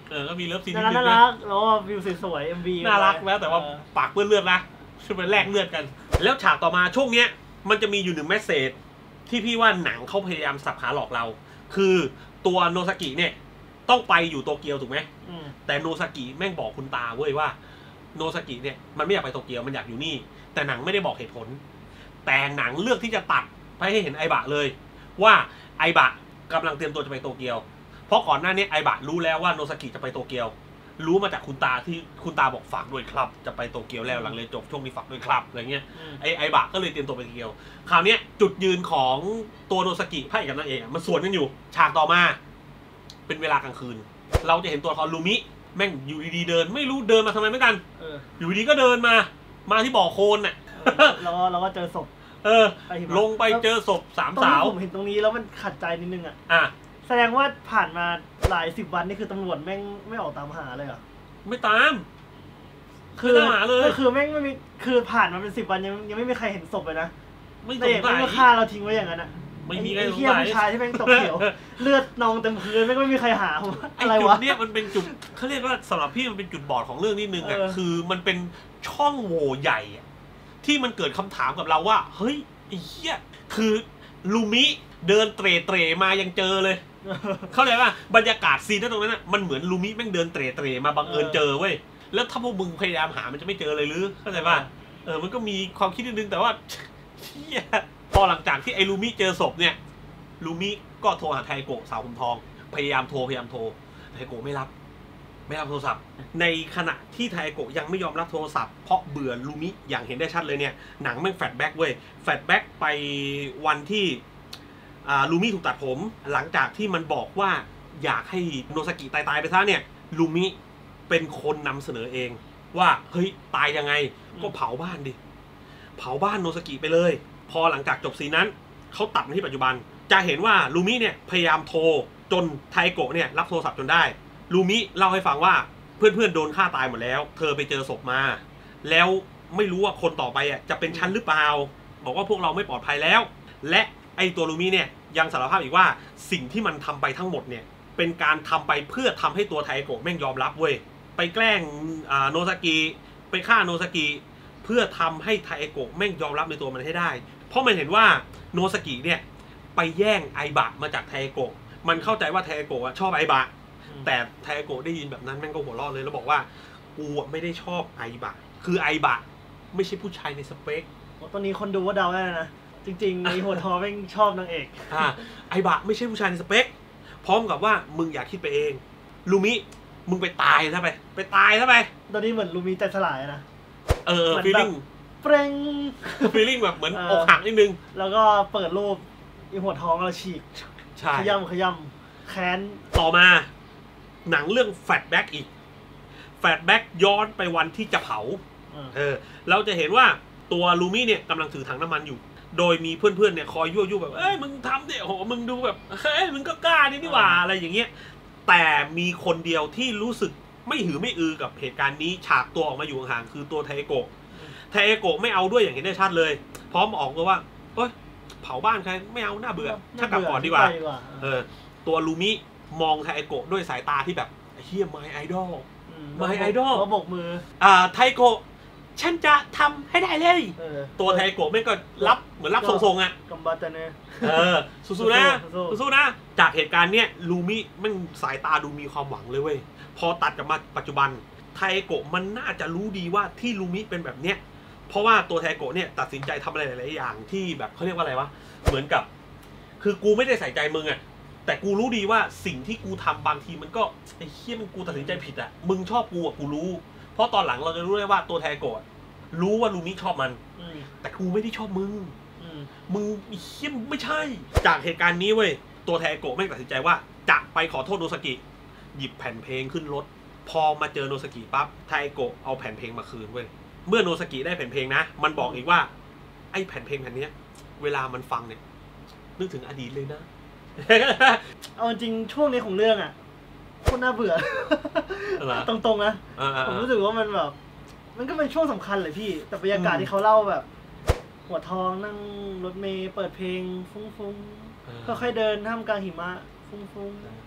เออก็มีเลิฟซีนน่ารักแล้ววิวสวยๆ เอ็ม วีน่ารักแล้วแต่ว่าปากเปื้อนเลือดนะช่วยไปแลกเลือดกันแล้วฉากต่อมาช่วงเนี้ยมันจะมีอยู่หนึ่งเมสเสจที่พี่ว่าหนังเขาพยายามสับขาหลอกเราคือตัวโนซากิเนี่ยต้องไปอยู่โตเกียวถูกไหมแต่โนซากิแม่งบอกคุณตาเว้ยว่าโนซากิเนี่ยมันไม่อยากไปโตเกียวมันอยากอยู่นี่แต่หนังไม่ได้บอกเหตุผลแต่หนังเลือกที่จะตัดไปให้เห็นไอบะเลยว่าไอบะกำลังเตรียมตัวจะไปโตเกียวเพราะก่อนหน้านี้ไอบะรู้แล้วว่าโนซากิจะไปโตเกียวรู้มาจากคุณตาที่คุณตาบอกฝากด้วยครับจะไปโตเกียวแล้วหลังเรียนจบช่วงนี้ฝากด้วยครับอะไรเงี้ยไอไอบะก็เลยเตรียมตัวไปโตเกียวคราวนี้จุดยืนของตัวโนซากิพระเอกกับนางเอกมันสวนกันอยู่ฉากต่อมาเป็นเวลากลางคืนเราจะเห็นตัวละครลูมิแม่งอยู่ดีๆเดินไม่รู้เดินมาทำไมเหมือนกันอยู่ดีก็เดินมามาที่บ่อโคลนน่ะแล้วก็เราก็เจอศพเออลงไปเจอศพสามสาวผมเห็นตรงนี้แล้วมันขัดใจนิดนึงอ่ะอ่ะแสดงว่าผ่านมาหลายสิบวันนี่คือตำรวจแม่งไม่ออกตามหาเลยเหรอไม่ตามคือตามหาเลยคือแม่งไม่มีคือผ่านมาเป็นสิบวันยังยังไม่มีใครเห็นศพเลยนะไม่สงสัยไม่ฆ่าเราทิ้งไว้อย่างนั้นอ่ะไม่มีใครสงสัยผู้ชายที่แม่งตกเขียวเลือดนองเต็มพื้นแม่งไม่มีใครหาอะไรวะเนี่ยมันเป็นจุดเขาเรียกว่าสำหรับพี่มันเป็นจุดบอดของเรื่องนิดนึงอ่ะคือมันเป็นช่องโหว่ใหญ่ที่มันเกิดคำถามกับเราว่าเฮ้ยไอ้เหี้ยคือลูมิเดินเตร่เตร่มายังเจอเลยเข้าใจป่ะบรรยากาศซีนตรงนั้นน่ะมันเหมือนลูมิแม่งเดินเตร่เตร่มาบังเอิญเจอเว้ยแล้วถ้าพวกมึงพยายามหามันจะไม่เจอเลยหรือเข้าใจป่ะเออมันก็มีความคิดนิดนึงแต่ว่าเหี้ยพอหลังจากที่ไอ้ลูมิเจอศพเนี่ยลูมิก็โทรหาไทโกะสาวผมทองพยายามโทรพยายามโทรไทโกะไม่รับไม่รับโทรศัพท์ในขณะที่ไทโกะยังไม่ยอมรับโทรศัพท์เพราะเบื่อลูมิอย่างเห็นได้ชัดเลยเนี่ยหนังแม่งแฟลชแบ็กเว้ยแฟลชแบ็กไปวันที่ลูมิถูกตัดผมหลังจากที่มันบอกว่าอยากให้โนซากิตายตายไปซะเนี่ยลูมิเป็นคนนำเสนอเองว่าเฮ้ยตายยังไงก็เผาบ้านดิเผาบ้านโนซากิไปเลยพอหลังจากจบซีนนั้นเขาตัดมาที่ปัจจุบันจะเห็นว่าลูมิเนี่ยพยายามโทรจนไทโกะเนี่ยรับโทรศัพท์จนได้ลูมิเล่าให้ฟังว่าเพื่อนๆโดนฆ่าตายหมดแล้วเธอไปเจอศพมาแล้วไม่รู้ว่าคนต่อไปอ่ะจะเป็นชั้นหรือเปล่าบอกว่าพวกเราไม่ปลอดภัยแล้วและไอตัวลูมิเนี่ยยังสารภาพอีกว่าสิ่งที่มันทำไปทั้งหมดเนี่ยเป็นการทำไปเพื่อทำให้ตัวไทโกะแม่งยอมรับเว้ยไปแกล้งโนซากิไปฆ่าโนซากิเพื่อทำให้ไทโกะแม่งยอมรับในตัวมันให้ได้เพราะมันเห็นว่าโนซากิเนี่ยไปแย่งไอบะมาจากไทโกะมันเข้าใจว่าไทโกะชอบไอบะแต่ไทโกะได้ยินแบบนั้นแม่งก็หัวเราะเลยแล้วบอกว่ากูไม่ได้ชอบไอบะคือไอบะไม่ใช่ผู้ชายในสเปคตอนนี้คนดูว่าเดาได้นะจริงๆไอหัวทอแม่งชอบนางเอกอ่าไอบะไม่ใช่ผู้ชายในสเปคพร้อมกับว่ามึงอยากคิดไปเองลูมิมึงไปตายซะไปไปตายซะไปตอนนี้เหมือนลูมิใจสลายนะเออฟีลลิ่งเปร่งฟีลลิ่งแบบเหมือนอกหักนิดนึงแล้วก็เปิดรูปไอหัวท้องเราฉีกขย่ำขย่ำแค้นต่อมาหนังเรื่องแฟลชแบ็กอีกแฟลชแบ็กย้อนไปวันที่จะเผาเออเราจะเห็นว่าตัวลูมิเนี่ยกำลังถือถังน้ำมันอยู่โดยมีเพื่อนๆเนี่ยคอยยั่วยุแบบเอ้ยมึงทำดิโหมึงดูแบบเฮ้ยมึงก็กล้านี่นี่หว่าอะไรอย่างเงี้ยแต่มีคนเดียวที่รู้สึกไม่หือไม่อือกับเหตุการณ์นี้ฉากตัวออกมาอยู่ห่างๆคือตัวไทโกะไทโกะไม่เอาด้วยอย่างเห็นได้ชัดเลยพร้อมออกตัวว่าเฮ้ยเผาบ้านใครไม่เอาน่าเบื่อถ้ากลับก่อนดีกว่าเออตัวลูมิมองไทโกะด้วยสายตาที่แบบเฮียไมไอดอลไมไอดอลเขาโบกมืออ่าไทโกะฉันจะทำให้ได้เลยตัวไทโกะไม่ก็รับเหมือนรับทรงๆอ่ะกัมบัตเน่เออสู้ๆนะสู้ๆนะจากเหตุการณ์เนี้ยลูมิมันสายตาดูมีความหวังเลยเว้ยพอตัดกลับมาปัจจุบันไทโกะมันน่าจะรู้ดีว่าที่ลูมิเป็นแบบเนี้ยเพราะว่าตัวไทโกะเนี่ยตัดสินใจทำอะไรหลายๆอย่างที่แบบเขาเรียกว่าอะไรวะเหมือนกับคือกูไม่ได้ใส่ใจมึงอ่ะแต่กูรู้ดีว่าสิ่งที่กูทำบางทีมันก็ไอ้เหี้ยมันกูตัดสินใจผิดอ่ะมึงชอบกูอ่ะกูรู้เพราะตอนหลังเราจะรู้ได้ว่าตัวไทโกะรู้ว่าลูมิชอบมันแต่กูไม่ได้ชอบมึงมึงเหี้ยไม่ใช่จากเหตุการณ์นี้เว้ยตัวไทโกะไม่ตัดสินใจว่าจะไปขอโทษโนซากิหยิบแผ่นเพลงขึ้นรถพอมาเจอโนซากิปั๊บไทโกะเอาแผ่นเพลงมาคืนเว้ยเมื่อโนซากิได้แผ่นเพลงนะมันบอกอีกว่าไอ้แผ่นเพลงแผ่นนี้เวลามันฟังเนี่ยนึกถึงอดีตเลยนะเอาจริงช่วงนี้ของเรื่องอ่ะโคตรน่าเบื่อตรงๆนะผมรู้สึกว่ามันแบบมันก็เป็นช่วงสำคัญเลยพี่แต่บรรยากาศที่เขาเล่าแบบหัวทองนั่งรถเมล์เปิดเพลงฟุ้งๆค่อยๆเดินท่ามกลางหิมะฟุ้งๆ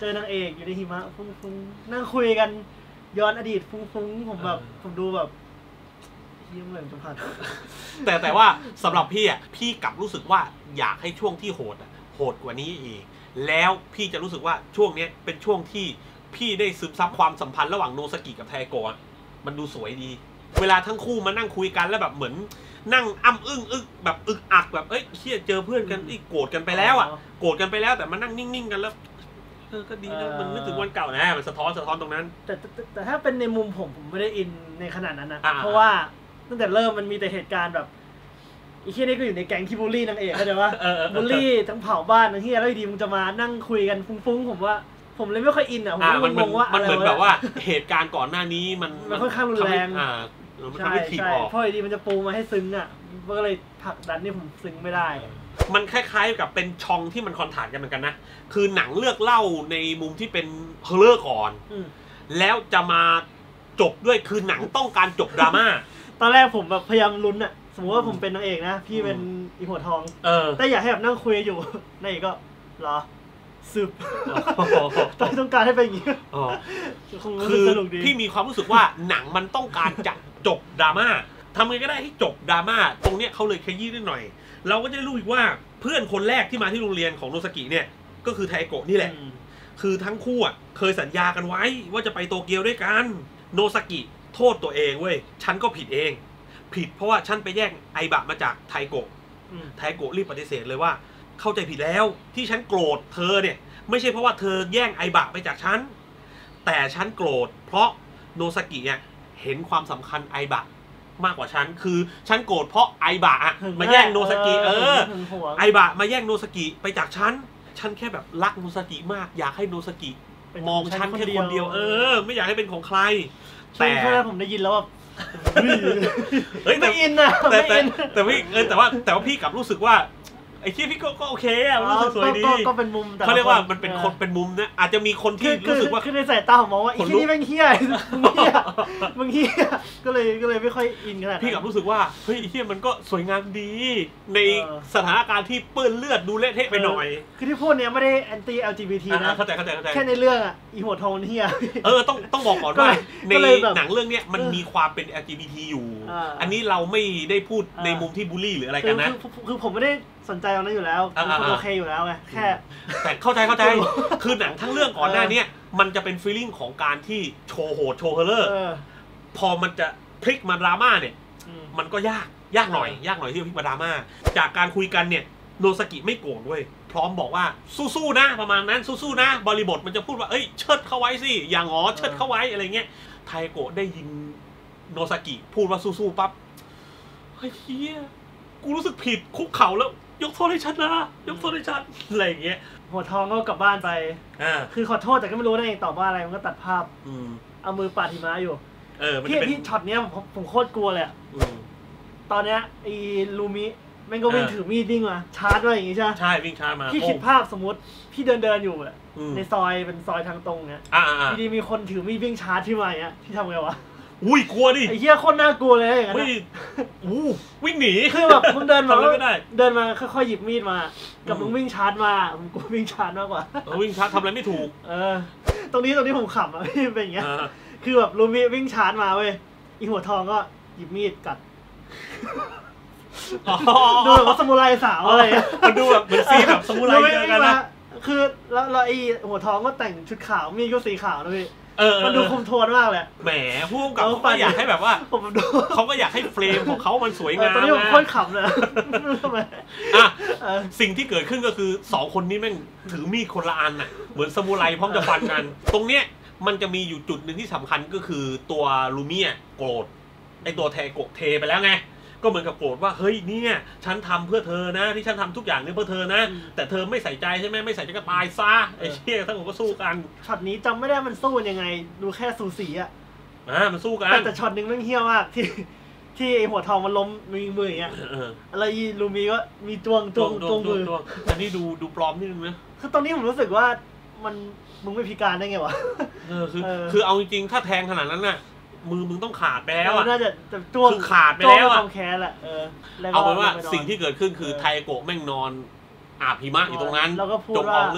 เจอนางเอกอยู่ในหิมะฟุ้งๆนั่งคุยกันย้อนอดีตฟุ้งๆผมแบบผมดูแบบยิ้มเหมือนจะผ่านแต่แต่ว่าสำหรับพี่อ่ะพี่กลับรู้สึกว่าอยากให้ช่วงที่โหดอ่ะโหดกว่านี้อีกแล้วพี่จะรู้สึกว่าช่วงนี้เป็นช่วงที่พี่ได้ซึมซับความสัมพันธ์ระหว่างโนซากิกับไทโกะมันดูสวยดีเวลาทั้งคู่มานั่งคุยกันแล้วแบบเหมือนนั่งอ้ำอึ้งอึกแบบอึกอักแบบเอ้ยเชี่ยเจอเพื่อนกันที่โกรธกันไปแล้วอ่ะโกรธกันไปแล้วแต่มานั่งนิ่งๆกันแล้วเออก็ดีนะมันนึกถึงวันเก่านะมันสะท้อนสะท้อนตรงนั้นแต่แต่ถ้าเป็นในมุมผมผมไม่ได้อินในขนาดนั้นนะเพราะว่าตั้งแต่เริ่มมันมีแต่เหตุการณ์แบบอีที่นี่ก็อยู่ในแก๊งที่บูลลี่นางเอกเข้าใจว่าบูลลี่ทั้งเผาบ้านทั้งที่แล้วดีมึงจะมานั่งคุยกันฟุ้งๆผมว่าผมเลยไม่ค่อยอินอ่ะผมมันงงว่ามันเหมือนแบบว่าเหตุการณ์ก่อนหน้านี้มันมันค่อนข้างรุนแรงอ่ามันทำให้ถีบออกเพราะดีมันจะปูมาให้ซึ้งอ่ะก็เลยผลักดันนี่ผมซึ้งไม่ได้มันคล้ายๆกับเป็นช่องที่มันคอนทราสต์กันเหมือนกันนะคือหนังเลือกเล่าในมุมที่เป็นฮอร์เรอร์ก่อนแล้วจะมาจบด้วยคือหนังต้องการจบดราม่าตอนแรกผมแบบพยายามลุ้นอ่ะสมมติว่าผมเป็นนางเอกนะพี่เป็นอีหัวทองแต่อยากให้แบบนั่งคุยอยู่นางเอกก็เหรอซึบต้องการให้เป็นอย่างนี้คือพี่มีความรู้สึกว่าหนังมันต้องการจะจบดราม่าทำไงก็ได้ให้จบดราม่าตรงเนี้ยเขาเลยขยี้นิดหน่อยเราก็จะรู้อีกว่าเพื่อนคนแรกที่มาที่โรงเรียนของโนซากิเนี่ยก็คือไทโกะนี่แหละคือทั้งคู่อ่ะเคยสัญญากันไว้ว่าจะไปโตเกียวด้วยกันโนซากิโทษตัวเองเว้ยฉันก็ผิดเองผิดเพราะว่าฉันไปแย่งไอบะมาจากไทโกะไทโกะรีบปฏิเสธเลยว่าเข้าใจผิดแล้วที่ฉันโกรธเธอเนี่ยไม่ใช่เพราะว่าเธอแย่งไอบะไปจากฉันแต่ฉันโกรธเพราะโนซากิเนี่ยเห็นความสำคัญไอบะมากกว่าฉันคือฉันโกรธเพราะไอบะมาแย่งโนซากิเออไอบะมาแย่งโนซากิไปจากฉันฉันแค่แบบรักโนซากิมากอยากให้โนซากิมองฉันแค่คนเดียวเออไม่อยากให้เป็นของใครแต่แค่ผมได้ยินแล้วแบบเฮ้ยไม่อินนะแต่แต่แต่พี่เออแต่ว่าแต่ว่าพี่กลับรู้สึกว่าไอ้ที่พี่ก็โอเคอะรู้สึกสวยดีก็เป็นมุมเขาเรียกว่ามันเป็นคนเป็นมุมนะอาจจะมีคนที่รู้สึกว่าคือในสายตาผมมองว่าไอ้ที่นี่แม่งเฮี้ยมึงเฮี้ยมึงเฮี้ยก็เลยก็เลยไม่ค่อยอินขนาดนั้นพี่กลับรู้สึกว่าเฮ้ยไอ้ที่มันก็สวยงามดีในสถานการณ์ที่เปื้อนเลือดดูเละเทะไปหน่อยคือที่พูดเนี้ยไม่ได้แอนตี้ แอล จี บี ที นะเข้าใจเข้าใจเข้าใจแค่ในเรื่องอะอีหัวทองเฮี้ยเออต้องต้องบอกก่อนว่าในหนังเรื่องเนี้ยมันมีความเป็น แอล จี บี ที อยู่อันนี้เราไม่ได้พูดในมุมที่บูลลี่หรืออะไรกันนะคือผมไม่ได้สนใจตรงนั้นอยู่แล้วผมโอเคอยู่แล้วไงแค่แต่เข้าใจเข้าใจคือหนังทั้งเรื่องก่อนหน้านี้มันจะเป็นฟีลลิ่งของการที่โชว์โหดโชว์เฮอร์เรอร์พอมันจะพลิกมาดราม่าเนี่ยมันก็ยากยากหน่อยยากหน่อยที่จะพลิกมาดราม่าจากการคุยกันเนี่ยโนซากิไม่โกรธเว้ยพร้อมบอกว่าสู้ๆนะประมาณนั้นสู้ๆนะบริบทมันจะพูดว่าเอ้ยเชิดเข้าไว้สิอย่างอ๋อเชิดเข้าไว้อะไรเงี้ยไทโกะได้ยินโนซากิพูดว่าสู้ๆปั๊บเฮ้ยเฮียกูรู้สึกผิดคุกเข่าแล้วยกโทษให้ฉันนะยกโทษให้ฉันอะไรอย่างเงี้ยหัวทองก็กลับบ้านไปคือขอโทษแต่ก็ไม่รู้นั่นเองตอบว่าอะไรมันก็ตัดภาพเอามือปาดหิมะอยู่พี่พี่ช็อตเนี้ยผมผมโคตรกลัวเลยตอนเนี้ยไอ้ลูมิแม่งก็วิ่งถือมีดวิ่งมาชาร์จด้วยอย่างงี้ใช่ไหมใช่วิ่งชาร์จมาพี่คิดภาพสมมติพี่เดินเดินอยู่อะในซอยเป็นซอยทางตรงเนี้ยดีๆมีคนถือมีดวิ่งชาร์จที่มาอย่างเงี้ยที่ทำไงวะอุ้ยกลัวดิไอ้เหี้ยโคตรน่ากลัวเลยอย่างนั้นอู้วิ่งหนีคือแบบมึงเดินมาเดินมาค่อยๆหยิบมีดมากับมึงวิ่งชาร์จมามึงกูวิ่งชาร์จมากกว่าวิ่งชาร์จทำอะไรไม่ถูกเออตรงนี้ตรงนี้ผมขำอ่ะพี่เป็นอย่างเงี้ยคือแบบลูมิวิ่งชาร์จมาเว้ยอีหัวทองก็หยิบมีดกัดดูแบบว่าสมุไรสาวอะไรมันดูแบบเหมือนซีแบบสมุไรเจอกันนะคือแล้วแล้วไอ้หัวทองก็แต่งชุดขาวมีดก็สีขาวนะพี่มันดูคุมโทนมากเลยแหมผู้กำกับเขาก็อยากให้แบบว่าเขาก็อยากให้เฟรมของเขามันสวยงามตอนนี้ผมค่อยขำเลยทำไมอ่ะสิ่งที่เกิดขึ้นก็คือสองคนนี้แม่งถือมีดคนละอันน่ะเหมือนซามูไรพร้อมจะฟันกันตรงเนี้ยมันจะมีอยู่จุดหนึ่งที่สำคัญก็คือตัวลูมิอ่ะโกรธไอตัวแทโกะเทไปแล้วไงก็เหมือนกับโกรธว่าเฮ้ยเนี่ยฉันทำเพื่อเธอนะที่ฉันทำทุกอย่างนี่เพื่อเธอนะแต่เธอไม่ใส่ใจใช่ไหมไม่ใส่ใจก็ตายซะไอ้เชี่ยทั้งหมดก็สู้กันช็อตนี้จำไม่ได้มันสู้ยังไงดูแค่สูสีอ่ะอ่ามันสู้กันแต่ช็อตนึงมันเหี้ยมากที่ที่ไอหัวทองมันล้มมีมืออย่างเงี้ยอะไรอีลูมีก็มีจ้วงจ้วงจ้วงมืออันนี้ดูดูปลอมนิดนึงนะคือตอนนี้ผมรู้สึกว่ามันมึงไม่พิการได้ไงวะเออคือคือเอาจริงๆถ้าแทงขนาดนั้นน่ะมือมึงต้องขาดไปแล้วอ่ะน่าจะจ้วงขาดไปแล้วอ่ะแค่แหละเออเอาเป็นว่าสิ่งที่เกิดขึ้นคือไทโกะแม่งนอนอาบหิมะอยู่ตรงนั้นแล้วก็พูดว่าเลือด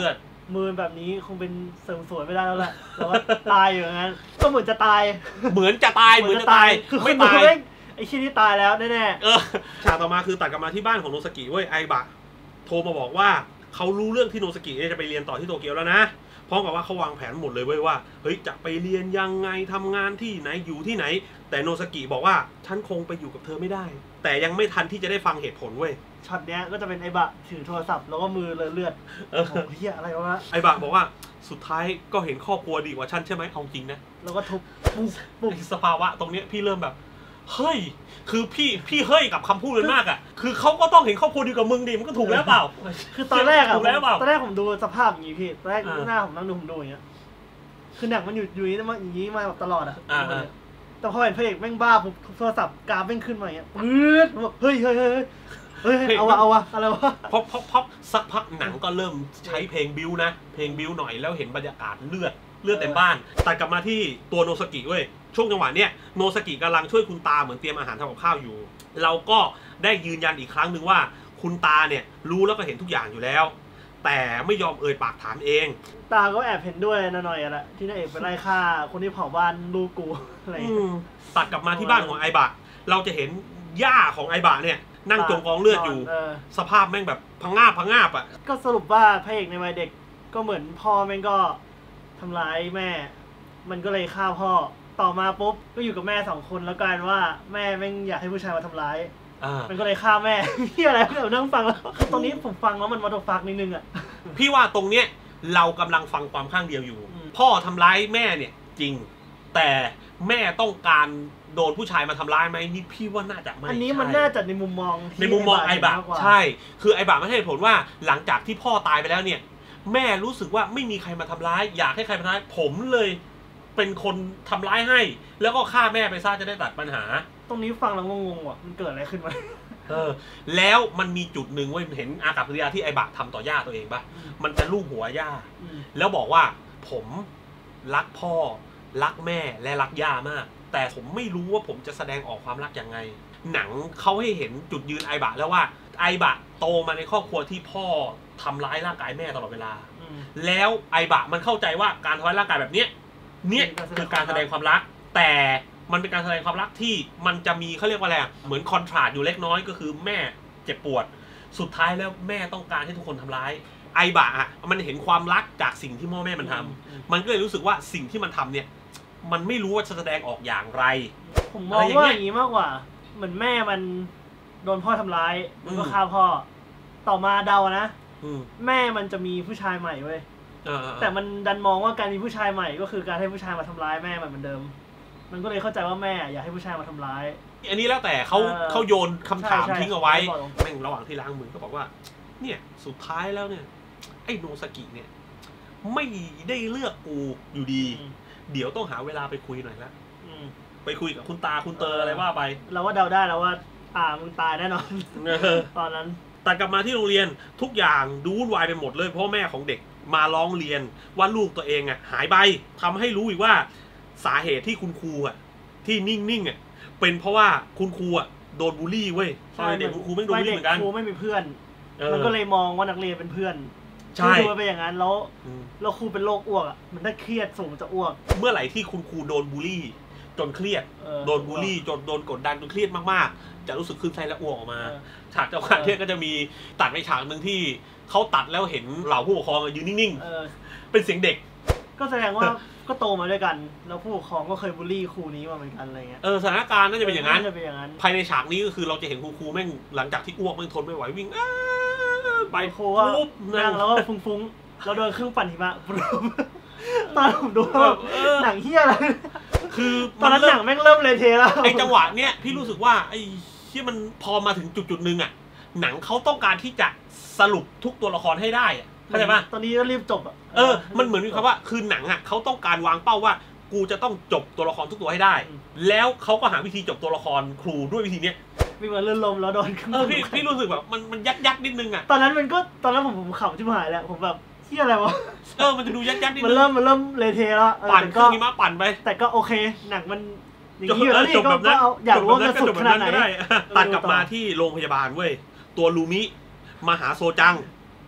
มือแบบนี้คงเป็นเสริมสวยไม่ได้แล้วแหละแต่ว่าตายอยู่งั้นก็เหมือนจะตายเหมือนจะตายเหมือนจะตายไม่ตายไอ้ขี้นี่ตายแล้วแน่ๆเออฉากต่อมาคือตัดกลับมาที่บ้านของโนซากิเว้ยไอบะโทรมาบอกว่าเขารู้เรื่องที่โนซากิจะไปเรียนต่อที่โตเกียวแล้วนะพร้อมกับว่าเขาวางแผนหมดเลยเว้ยว่าเฮ้ยจะไปเรียนยังไงทำงานที่ไหนอยู่ที่ไหนแต่โนซากิบอกว่าฉันคงไปอยู่กับเธอไม่ได้แต่ยังไม่ทันที่จะได้ฟังเหตุผลเว้ยช็อตเนี้ยก็จะเป็นไอบะถือโทรศัพท์แล้วก็มือเลอะเลือดโอ้โหเฮียอะไรวะไอบะบอกว่าสุดท้ายก็เห็นครอบครัวดีกว่าฉันใช่ไหมเอาจริงนะแล้วก็ทุบปุ๊บสภาวะตรงเนี้ยพี่เริ่มแบบเฮ้ยคือพี่พี่เฮ้ยกับคำพูดเลยมากอ่ะคือเขาก็ต้องเห็นครอบครัวดีกับมึงดิมันก็ถูกแล้วเปล่าคือตอนแรกอะตอนแรกผมดูสภาพอย่างงี้พี่ตอนแรกหน้าผมนั่งดูผมดูอย่างเงี้ยคือหนังมันอยู่อยู่นี่มาอย่างงี้มาแบบตลอดอะแต่พอเห็นพระเอกแม่งบ้าปุ๊บโทรศัพท์กราฟแม่งขึ้นมาอย่างเงี้ยปื๊ดแบบเฮ้ยเฮ้ยเฮ้ยเฮ้ยเอาวะเอาวะอะไรวะพอพอพอสักพักหนังก็เริ่มใช้เพลงบิวนะเพลงบิวหน่อยแล้วเห็นบรรยากาศเลือดเลือดเต็มบ้านตัดกลับมาที่ตัวโนซากิเว้ยช่วงจังหวะเนี้ยโนซากิกำลังช่วยคุณตาเหมือนเตรียมอาหารทำกับข้าวอยู่เราก็ได้ยืนยันอีกครั้งหนึ่งว่าคุณตาเนี่ยรู้แล้วก็เห็นทุกอย่างอยู่แล้วแต่ไม่ยอมเอ่ยปากถามเองตาก็แอบเห็นด้วยนะหน่อยอะที่นายเอกไปไล่ฆ่าคนที่เผาบ้านลูกกูอะไรตัดกลับมาที่บ้านของไอบะเราจะเห็นย่าของไอบะเนี่ยนั่งจมกองเลือดอยู่สภาพแม่งแบบพังงาบพังงาบอ่ะก็สรุปว่าพระเอกในวัยเด็กก็เหมือนพ่อแม่งก็ทำร้ายแม่มันก็เลยฆ่าพ่อต่อมาปุ๊บก็อยู่กับแม่สองคนแล้วกลายว่าแม่แม่งอยากให้ผู้ชายมาทำร้ายมันก็เลยฆ่าแม่ที่อะไรเดี๋ยวนั่งฟังแล้วตรงนี้ผมฟังแล้วมันมาตกฟักนิดนึงอ่ะพี่ว่าตรงเนี้ยเรากำลังฟังความข้างเดียวอยู่พ่อทำร้ายแม่เนี่ยจริงแต่แม่ต้องการโดนผู้ชายมาทำร้ายไหมนี่พี่ว่าน่าจะไม่อันนี้มันน่าจะในมุมมองในมุมมองไอบะใช่คือไอบะไม่ใช่ผลว่าหลังจากที่พ่อตายไปแล้วเนี่ยแม่รู้สึกว่าไม่มีใครมาทำร้ายอยากให้ใครมาทำร้ายผมเลยเป็นคนทำร้ายให้แล้วก็ฆ่าแม่ไปซะจะได้ตัดปัญหาตรงนี้ฟังแล้วงงๆว่ะมันเกิดอะไรขึ้นมาเออแล้วมันมีจุดหนึ่งเว้ยเห็นอากับกิริยาที่ไอบะทำต่อย่าตัวเองปะมันจะลูบหัวย่าแล้วบอกว่าผมรักพ่อรักแม่และรักย่ามากแต่ผมไม่รู้ว่าผมจะแสดงออกความรักยังไงหนังเขาให้เห็นจุดยืนไอบะแล้วว่าไอบะโตมาในครอบครัวที่พ่อทำร้ายร่างกายแม่ตลอดเวลาแล้วไอบะมันเข้าใจว่าการทำร้ายร่างกายแบบเนี้ยเนี่ยคือการแสดงความรักแต่มันเป็นการแสดงความรักที่มันจะมีเขาเรียกว่าอะไรเหมือนคอนทราสต์อยู่เล็กน้อยก็คือแม่เจ็บปวดสุดท้ายแล้วแม่ต้องการให้ทุกคนทำร้ายไอบะอ่ะมันเห็นความรักจากสิ่งที่พ่อแม่มันทำมันก็เลยรู้สึกว่าสิ่งที่มันทำเนี่ยมันไม่รู้ว่าจะแสดงออกอย่างไรผมมองว่าอย่างนี้มากกว่าเหมือนแม่มันโดนพ่อทำร้ายมันก็ฆ่าพ่อต่อมาเดานะแม่มันจะมีผู้ชายใหม่เว้ยแต่มันดันมองว่าการมีผู้ชายใหม่ก็คือการให้ผู้ชายมาทำร้ายแม่มันเหมือนเดิมมันก็เลยเข้าใจว่าแม่อยากให้ผู้ชายมาทำร้ายอันนี้แล้วแต่เขาเขาโยนคำถามทิ้งเอาไว้แม่งระหว่างที่ล้างมือก็บอกว่าเนี่ยสุดท้ายแล้วเนี่ยไอ้โนซากิเนี่ยไม่ได้เลือกกูอยู่ดีเดี๋ยวต้องหาเวลาไปคุยหน่อยละไปคุยกับคุณตาคุณเตออะไรว่าไปเราว่าเดาได้แล้วว่าอ่ามึงตายแน่นอนตอนนั้นตัดกลับมาที่โรงเรียนทุกอย่างดูวุ่นวายไปหมดเลยเพราะแม่ของเด็กมาร้องเรียนว่าลูกตัวเองอ่ะหายไปทำให้รู้อีกว่าสาเหตุที่คุณครูอ่ะที่นิ่งๆอ่ะเป็นเพราะว่าคุณครูอ่ะโดนบูลลี่เว้ยตอนเด็กคุณครูไม่โดนบูลลี่เหมือนกันครูไม่มีเพื่อนมันก็เลยมองว่านักเรียนเป็นเพื่อนใช่ดูไปอย่างนั้นแล้วแล้วครูเป็นโรคอ้วกอ่ะมันถ้าเครียดสูงจะอ้วกเมื่อไหร่ที่คุณครูโดนบูลลี่จนเครียดโดนบูลลี่จนโดนกดดันจนเครียดมากๆจะรู้สึกขึ้นไส้และอ้วกออกมาฉากจังหวะที่ก็จะมีตัดไปฉากหนึ่งที่เขาตัดแล้วเห็นเหล่าผู้ปกครองยืนนิ่งๆเป็นเสียงเด็กก็แสดงว่าก็โตมาด้วยกันแล้วผู้ปกครองก็เคยบูลลี่ครูนี้มาเหมือนกันอะไรเงี้ยเออสถานการณ์น่าจะเป็นอย่างนั้นภายในฉากนี้ก็คือเราจะเห็นครูครูแม่งหลังจากที่อ้วกแม่งทนไม่ไหววิ่งไปครูว่านั่งแล้วก็ฟุ้งๆเราโดนเครื่องปั่นหิมะตอนผมดูหนังเฮี้ยอะไรคือตอนนั้นหนังแม่งเริ่มเลยเทแล้วไอ้จังหวะเนี้ยพี่รู้สึกว่าไอ้ที่มันพอมาถึงจุดจุดนึงอ่ะหนังเขาต้องการที่จะสรุปทุกตัวละครให้ได้อ่ะเข้าใจป่ะตอนนี้ก็รีบจบอ่ะเออมันเหมือนมีคำว่าคือหนังอ่ะเขาต้องการวางเป้าว่ากูจะต้องจบตัวละครทุกตัวให้ได้แล้วเขาก็หาวิธีจบตัวละครครูด้วยวิธีเนี้ยมีมันเลื่อนลมแล้วโดนเออพี่พี่รู้สึกแบบมันมันยักยักนิดนึงอ่ะตอนนั้นมันก็ตอนนั้นผมผมขำชิบหายแล้วผมแบบที่อะไรวะเออมันจะดูยักยักนิดนึงมันเริ่มมันเริ่มเลยเทแล้วปั่นเครื่องนี้มาปั่นไปแต่ก็โอเคหนังมันอย่างนี้แล้วนี่ก็เอาอยากรู้ว่าจะสุดขนาดไหนตัดกลับมาที่โรงพยาบาลเว้ยตัวลูมิมาหาโซจังท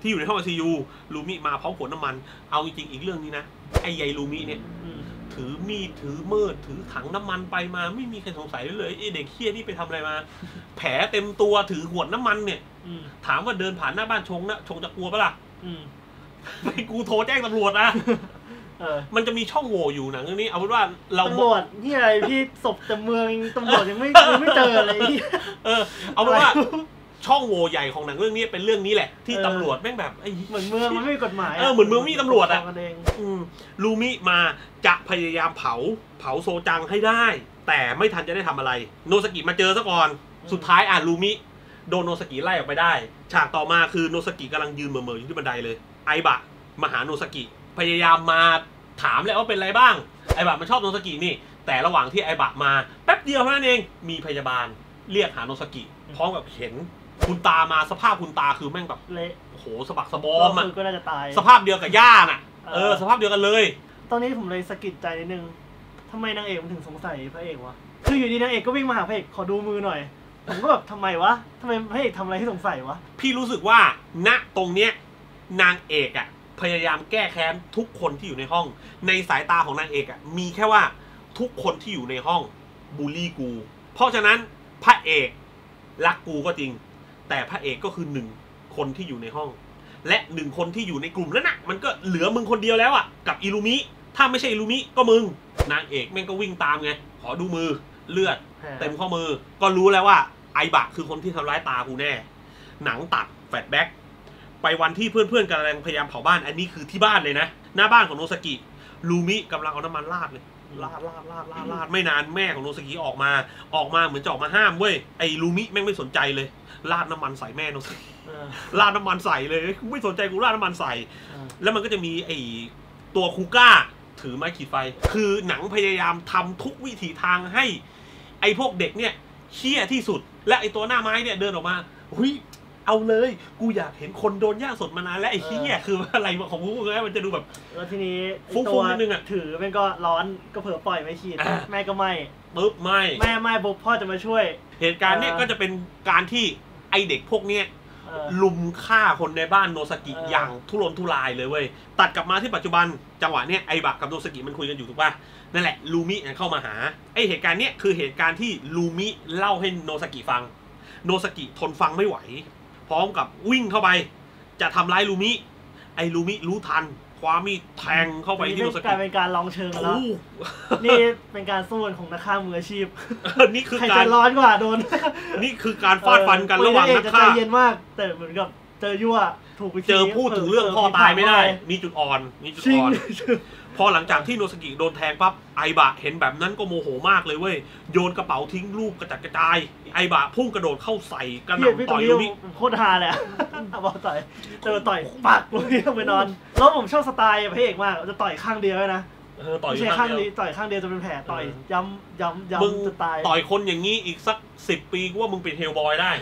ที่อยู่ในห้องไอซียูลูมิมาพร้อมขวดน้ำมันเอาจริงๆอีกเรื่องนี้นะไอ้ใยลูมิเนี่ยถือมีดถือเมิดถือถังน้ำมันไปมาไม่มีใครสงสัยเลยไอ้เด็กเคี้ยนี่ไปทำอะไรมาแผลเต็มตัวถือขวดน้ำมันเนี่ยถามว่าเดินผ่านหน้าบ้านชงนะชงจะกลัวปะล่ะไม่กูโทรแจ้งตำรวจนะมันจะมีช่องโหว่อยู่หนังเรื่องนี้เอาเป็นว่าเราตำรวจนี่อะไรพี่ศพแต่เมืองตำรวจยังไม่ยังไม่เจออะไรเออเอาเป็นว่าช่องโหว่ใหญ่ของหนังเรื่องนี้เป็นเรื่องนี้แหละที่ตำรวจแม่งแบบเหมือนเมืองมันไม่มีกฎหมายเออเหมือนเมืองมีตำรวจอ่ะลูมิมาจะพยายามเผาเผาโซจังให้ได้แต่ไม่ทันจะได้ทำอะไรโนสกิมาเจอซะก่อนสุดท้ายอ่ะลูมิโดนโนสกิไล่ออกไปได้ฉากต่อมาคือโนสกิกำลังยืนเหม่อๆอยู่ที่บันไดเลยไอบะมาหาโนสกิพยายามมาถามเลยว่าเป็นไรบ้างไอบะมันชอบโนสกินี่แต่ระหว่างที่ไอบะมาแป๊บเดียวเท่านั้นเองมีพยาบาลเรียกหาโนสกิพร้อมกับเข็นคุณตามาสภาพคุณตาคือแม่งแบบเละโอ้โหสะบักสะบอมอ่ะก็น่าจะตายสภาพเดียวกับย่าน่ะเออสภาพเดียวกันเลยตอนนี้ผมเลยสะกิดใจนิดนึงทำไมนางเอกมันถึงสงสัยพระเอกวะคืออยู่ดีนางเอกก็วิ่งมาหาพระเอกขอดูมือหน่อยผมก็แบบทำไมวะทำไมพระเอกทำอะไรที่สงสัยวะพี่รู้สึกว่าณตรงเนี้ยนางเอกอ่ะพยายามแก้แค้นทุกคนที่อยู่ในห้องในสายตาของนางเอกอ่ะมีแค่ว่าทุกคนที่อยู่ในห้องบูลลี่กูเพราะฉะนั้นพระเอกรักกูก็จริงแต่พระเอกก็คือหนึ่งคนที่อยู่ในห้องและหนึ่งคนที่อยู่ในกลุ่มนั้นน่ะมันก็เหลือมึงคนเดียวแล้วอ่ะกับอิลูมิถ้าไม่ใช่อิลูมิก็มึงนางเอกแม่งก็วิ่งตามไงขอดูมือเลือดเต็มข้อมือก็รู้แล้วว่าไอบะคือคนที่ทำร้ายตากูแน่หนังตัดแฟลชแบ็กไปวันที่เพื่อนๆกำลังพยายามเผาบ้านอันนี้คือที่บ้านเลยนะหน้าบ้านของโนสกิลูมิกำลังเอาน้ำมันราดเลยลาดลาดลาดลาดลาดไม่นานแม่ของโนสกิออกมาออกมาเหมือนจะออกมาห้ามเว้ยไอ้ลูมิแม่งไม่สนใจเลยลาดน้ำมันใส่แม่โนสกิลาดน้ำมันใส่เลยไม่สนใจกูลาดน้ำมันใส่แล้วมันก็จะมีไอ้ตัวคูก้าถือไม้ขีดไฟคือหนังพยายามทำทุกวิถีทางให้ไอ้พวกเด็กเนี่ยเชี่ยที่สุดและไอ้ตัวหน้าไม้เนี่ยเดินออกมาหุ้ยเอาเลยกูอยากเห็นคนโดนย่างสดมานานแล้วไอ้ขี้เนี่ยคืออะไรของกูเลยมันจะดูแบบแล้วทีนี้ฟุ้งๆนิดนึงอ่ะถือมันก็ร้อนก็เผลอปล่อยไม่ขีดแม่ก็ไม่ปึ๊บไม่แม่ไม่บุ๊บพ่อจะมาช่วยเหตุการณ์เนี้ยก็จะเป็นการที่ไอเด็กพวกเนี้ยลุมฆ่าคนในบ้านโนสกิอย่างทุรนทุรายเลยเว้ยตัดกลับมาที่ปัจจุบันจังหวะเนี้ยไอบะกับโนสกิมันคุยกันอยู่ถูกป่ะนั่นแหละลูมิเข้ามาหาไอเหตุการณ์เนี้ยคือเหตุการณ์ที่ลูมิเล่าให้โนสกิฟังโนสกิทนฟังไม่ไหวพร้อมกับวิ่งเข้าไปจะทำร้ายลูมิไอ้ลูมิรู้ทันคว้ามีดแทงเข้าไปที่โนสกิกลายเป็นการลองเชิงแล้วนี่เป็นการสู้กันของนักฆ่ามืออาชีพนี่คือการใครจะร้อนกว่าโดนนี่คือการฟาดฟันกันระหว่างนักฆ่าใจเย็นมากแต่เหมือนกับเจอยั่วถูกเจอพูดถึงเรื่องพ่อตายไม่ได้มีจุดอ่อนมีจุดอ่อนพอหลังจากที่โนสกิโดนแทงปั๊บไอบะเห็นแบบนั้นก็โมโหมากเลยเว้ยโยนกระเป๋าทิ้งลูกกระจัดกระจายไอบะพุ่งกระโดดเข้าใส่กระหน่ำต่อยลูมิโคตรฮาเลยบอกต่อยเจอต่อยปักลูมิลงไปนอนแล้วผมชอบสไตล์พระเอกมากจะต่อยข้างเดียวนะไม่ใช่ข้างนี้ต่อยข้างเดียวจะเป็นแผลต่อยย้ำย้ำย้ำจะตายต่อยคนอย่างนี้อีกสักสิบปีกูว่ามึงเป็นเฮลบอยได้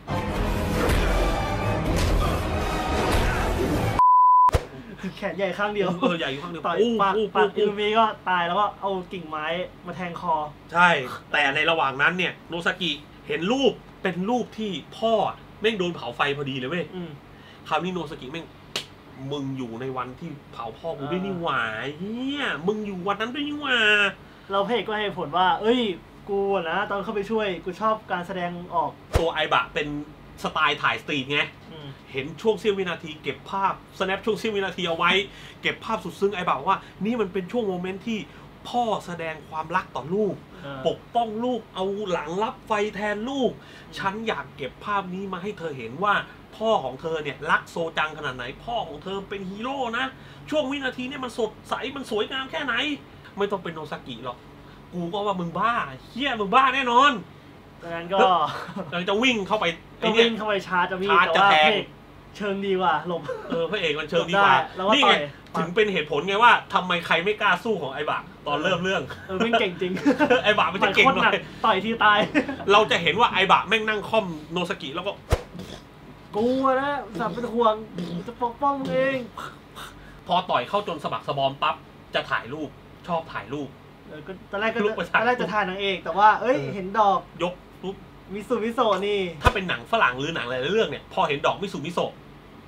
แขนใหญ่ข้างเดียวเออใหญ่ข้างเดียวต่อยปากปากอิลูมิก็ตายแล้วก็เอากิ่งไม้มาแทงคอใช่แต่ในระหว่างนั้นเนี่ยโนสกิเห็นรูปเป็นรูปที่พ่อแม่งโดนเผาไฟพอดีเลยเว้ยคราวนี้โนสกิแม่งมึงอยู่ในวันที่เผาพ่อกูด้วยนี่หว่าเฮียมึงอยู่วันนั้นด้วยนี่หว่าเราเพจก็ให้ผลว่าเอ้ยกูนะตอนเข้าไปช่วยกูชอบการแสดงออกตัวไอบะเป็นสไตล์ถ่ายสตรีทไงเห็นช่วงเสี้ยววินาทีเก็บภาพ snap ช่วงเสี้ยววินาทีเอาไว้เก็บภาพสุดซึ้งไอ้บ่าวว่านี่มันเป็นช่วงโมเมนต์ที่พ่อแสดงความรักต่อลูกปกป้องลูกเอาหลังรับไฟแทนลูกฉันอยากเก็บภาพนี้มาให้เธอเห็นว่าพ่อของเธอเนี่ยรักโซจังขนาดไหนพ่อของเธอเป็นฮีโร่นะช่วงวินาทีนี้มันสดใสมันสวยงามแค่ไหนไม่ต้องเป็นโนซากิหรอกกูก็ว่ามึงบ้าเฮี้ยมึงบ้าแน่นอนดังนั้นก็จะวิ่งเข้าไปก็วิ่งเข้าไปชาร์จจะมีแต่ว่าเพกเชิงดีกว่าหลบเออพระเอกมันเชิงดีกว่านี่ไงถึงเป็นเหตุผลไงว่าทำไมใครไม่กล้าสู้ของไอบะตอนเริ่มเรื่องเออไม่เก่งจริงไอบะมันจะเก่งหน่อยต่อยทีตายเราจะเห็นว่าไอบะแม่งนั่งค่อมโนซากิแล้วก็กูนะสับเป็นห่วงจะปกป้องเองพอต่อยเข้าจนสะบักสะบอมปั๊บจะถ่ายรูปชอบถ่ายรูปตอนแรกก็ตอนแรกจะถ่ายนางเอกแต่ว่าเอ้ยเห็นดอกยกปุ๊บมิสุมิโซะนี่ถ้าเป็นหนังฝรั่งหรือหนังอะไรเรื่องเนี่ยพอเห็นดอกมิสุมิโซะก็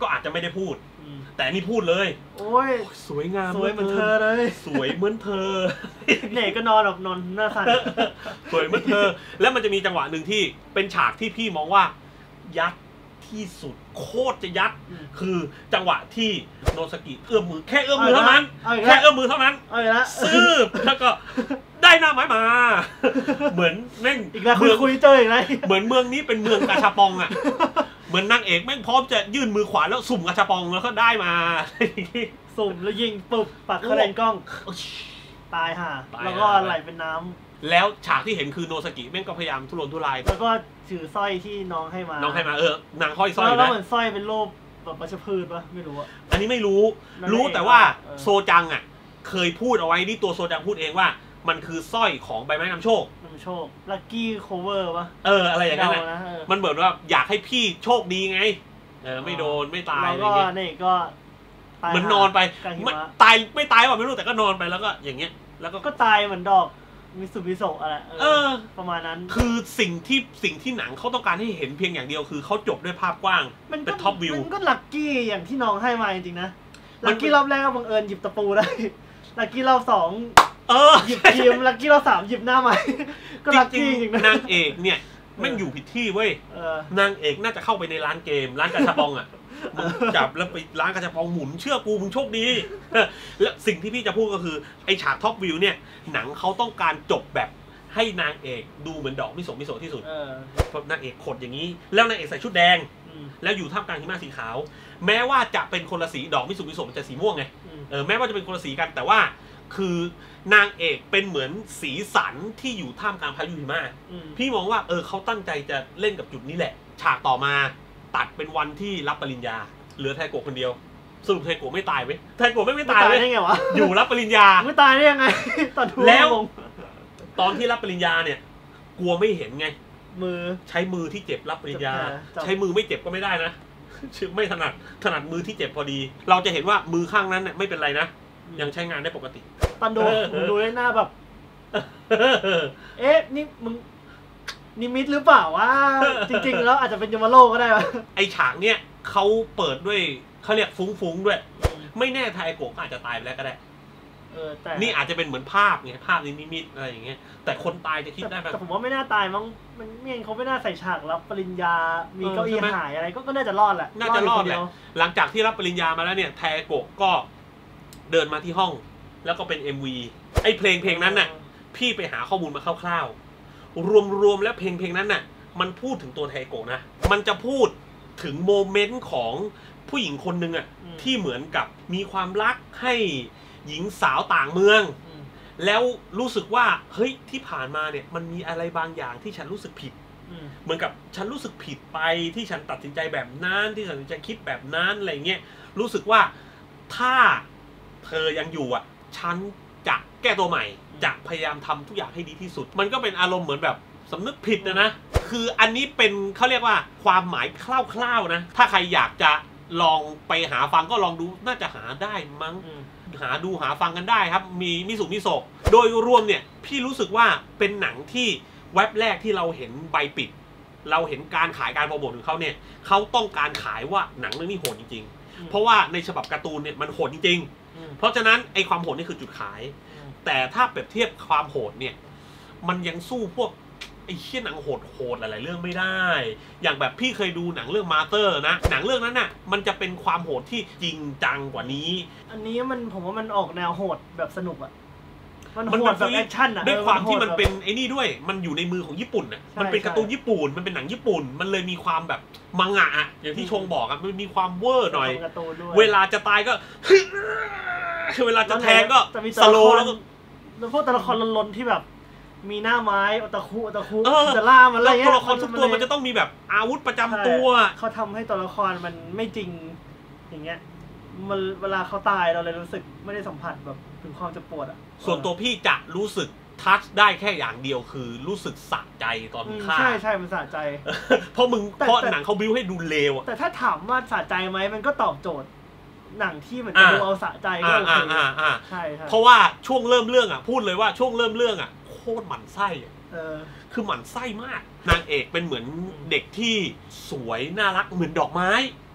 ก็อาจจะไม่ได้พูดแต่นี่พูดเลยโอ้ยสวยงามสวยเหมือนเธอเลยสวยเหมือนเธอเน่ก็นอนแบบนอนหน้าสั่นสวยเหมือนเธอแล้วมันจะมีจังหวะหนึ่งที่เป็นฉากที่พี่มองว่ายัดที่สุดโคตรจะยัดคือจังหวะที่โนซากิเอื้อมมือแค่เอื้อมมือเท่านั้นแค่เอื้อมมือเท่านั้นซืบแล้วก็ได้หน้าไม้มาเหมือนแม่งอีกแล้วคุยเจออีกแล้วเหมือนเมืองนี้เป็นเมืองกาชาปองอ่ะเหมือนนางเอกแม่งพร้อมจะยื่นมือขวาแล้วสุ่มกาชาปองแล้วก็ได้มาสุ่มแล้วยิงปุ๊บปัดเข้าเลนกล้องตายห่าแล้วก็ไหลเป็นน้ำแล้วฉากที่เห็นคือโนซากิแม่งก็พยายามทุรนทุรายแล้วก็ถือสร้อยที่น้องให้มาน้องให้มาเออนางห้อยสร้อยแล้วเหมือนสร้อยเป็นรูปแบบวัชพืชปะไม่รู้อะอันนี้ไม่รู้รู้แต่ว่าโซจังอ่ะเคยพูดเอาไว้นี่ตัวโซจังพูดเองว่ามันคือสร้อยของใบไม้นำโชคนำโชคลัคกี้โคเวอร์ปะเอออะไรอย่างเงี้ยมันเหมือนว่าอยากให้พี่โชคดีไงเออไม่โดนไม่ตายอะไรเงี้ยนี่ก็เหมือนนอนไปตายไม่ตายว่าไม่รู้แต่ก็นอนไปแล้วก็อย่างเงี้ยแล้วก็ก็ตายเหมือนดอกมิสุบิโซะอะไรเออประมาณนั้นคือสิ่งที่สิ่งที่หนังเขาต้องการให้เห็นเพียงอย่างเดียวคือเขาจบด้วยภาพกว้างเป็นท็อปวิวมันก็ลัคกี้อย่างที่น้องให้มาจริงๆนะลัคกี้รอบแรกก็บังเอิญหยิบตะปูได้ลัคกี้รอบสองเออหยิบทีมลัคกี้รอบสามหยิบหน้าไม้ก็ลัคกี้จริงๆนางเอกเนี่ยแม่งอยู่ผิดที่เว้ยนางเอกน่าจะเข้าไปในร้านเกมร้านกาชาปองอ่ะจับแล้วไปร้านกาชาปองหมุนเชื่อกูมึงโชคดีแล้วสิ่งที่พี่จะพูดก็คือไอฉากท็อปวิวเนี่ยหนังเขาต้องการจบแบบให้นางเอกดูเหมือนดอกมิโซะมิโซะที่สุดเพราะนางเอกขดอย่างนี้แล้วนางเอกใส่ชุดแดงแล้วอยู่ท่ามกลางหิมะสีขาวแม้ว่าจะเป็นคนละสีดอกมิโซะมิโซะมันจะสีม่วงไงเออแม้ว่าจะเป็นคนละสีกันแต่ว่าคือนางเอกเป็นเหมือนสีสันที่อยู่ท่ามกลางพายุหิมะพี่มองว่าเออเขาตั้งใจจะเล่นกับจุดนี้แหละฉากต่อมาตัดเป็นวันที่รับปริญญาเหลือไทโกะคนเดียวสรุปไทโกะไม่ตายไหมไทโกะไม่ไม่ตายได้ไงวะอยู่รับปริญญาไม่ตายได้ยังไงตอนแล้วตอนที่รับปริญญาเนี่ยกลัวไม่เห็นไงมือใช้มือที่เจ็บรับปริญญาใช้มือไม่เจ็บก็ไม่ได้นะไม่ถนัดถนัดมือที่เจ็บพอดีเราจะเห็นว่ามือข้างนั้นเนี่ยไม่เป็นไรนะยังใช้งานได้ปกติตอนดูดูได้หน้าแบบเอ๊ะนี่มึงนิมิตหรือเปล่าว่าจริงๆแล้วอาจจะเป็นยมโลกก็ได้วะไอฉากเนี้ยเขาเปิดด้วยเขาเรียกฟุ้งๆด้วยไม่แน่ไทโกะอาจจะตายไปแล้วก็ได้เออแต่นี่อาจจะเป็นเหมือนภาพไงภาพนิมิตอะไรอย่างเงี้ยแต่คนตายจะคิดได้ไหมแต่ผมว่าไม่น่าตายมั้งมันเมี่ยงเขาไม่น่าใส่ฉากรับปริญญามีเก้าอี้หายอะไรก็น่าจะรอดแหละน่าจะรอดแหละหลังจากที่รับปริญญามาแล้วเนี่ยไทโกะก็เดินมาที่ห้องแล้วก็เป็น เอ็ม วี ไอเพลงเพลงนั้นน่ะพี่ไปหาข้อมูลมาคร่าวๆรวมๆแล้วเพลงเพลงนั้นน่ะมันพูดถึงตัวไทโกะนะมันจะพูดถึงโมเมนต์ของผู้หญิงคนหนึ่งอ่ะที่เหมือนกับมีความรักให้หญิงสาวต่างเมืองแล้วรู้สึกว่าเฮ้ยที่ผ่านมาเนี่ยมันมีอะไรบางอย่างที่ฉันรู้สึกผิดเหมือนกับฉันรู้สึกผิดไปที่ฉันตัดสินใจแบบนั้นที่ฉันจะคิดแบบนั้นอะไรเงี้ยรู้สึกว่าถ้าเธอยังอยู่อ่ะฉันจะแก้ตัวใหม่จะพยายามทำทุกอย่างให้ดีที่สุดมันก็เป็นอารมณ์เหมือนแบบสำนึกผิดนะนะคืออันนี้เป็นเขาเรียกว่าความหมายคร่าวๆนะถ้าใครอยากจะลองไปหาฟังก็ลองดูน่าจะหาได้มั้งหาดูหาฟังกันได้ครับมีมิสุมิโซะโดยรวมเนี่ยพี่รู้สึกว่าเป็นหนังที่เว็บแรกที่เราเห็นใบปิดเราเห็นการขายการโปรโมทของเขาเนี่ยเขาต้องการขายว่าหนังเรื่องนี้โหดจริงๆเพราะว่าในฉบับการ์ตูนเนี่ยมันโหดจริงๆเพราะฉะนั้นไอความโหดนี่คือจุดขายแต่ถ้าเปรียบเทียบความโหดเนี่ยมันยังสู้พวกไอ้เชี่ยหนังโหดๆหลายๆเรื่องไม่ได้อย่างแบบพี่เคยดูหนังเรื่องมาเตอร์นะหนังเรื่องนั้นน่ะมันจะเป็นความโหดที่จริงจังกว่านี้อันนี้มันผมว่ามันออกแนวโหดแบบสนุกอะมันโหดแบบแอคชั่นอะด้วยความที่มันเป็นไอ้นี่ด้วยมันอยู่ในมือของญี่ปุ่นอะมันเป็นการ์ตูนญี่ปุ่นมันเป็นหนังญี่ปุ่นมันเลยมีความแบบมังงะอะอย่างที่ชงบอกอะมันมีความเวอร์หน่อยเวลาจะตายก็เวลาจะแทงก็สโลว์แล้วแล้วพวกตัวละครลนๆที่แบบมีหน้าไม้อตะคุอตะคุจะล่ามันอะไรเงี้ยตัวละครทุกตัวมันจะต้องมีแบบอาวุธประจำตัวเขาทำให้ตัวละครมันไม่จริงอย่างเงี้ยมันเวลาเขาตายเราเลยรู้สึกไม่ได้สัมผัสแบบถึงความเจ็บปวดอ่ะส่วนตัวพี่จะรู้สึกทัชได้แค่อย่างเดียวคือรู้สึกสะใจตอนฆ่าใช่ใช่มันสะใจเพราะมึงเพราะหนังเขาบิ้วให้ดูเลวอ่ะแต่ถ้าถามว่าสะใจไหมมันก็ตอบโจทย์หนังที่เหมือนจะดูเอาสะใจก็โอเคใช่เพราะว่าช่วงเริ่มเรื่องอ่ะพูดเลยว่าช่วงเริ่มเรื่องอ่ะโคตรหมั่นไส้คือหมั่นไส้มากนางเอกเป็นเหมือนเด็กที่สวยน่ารักเหมือนดอกไม้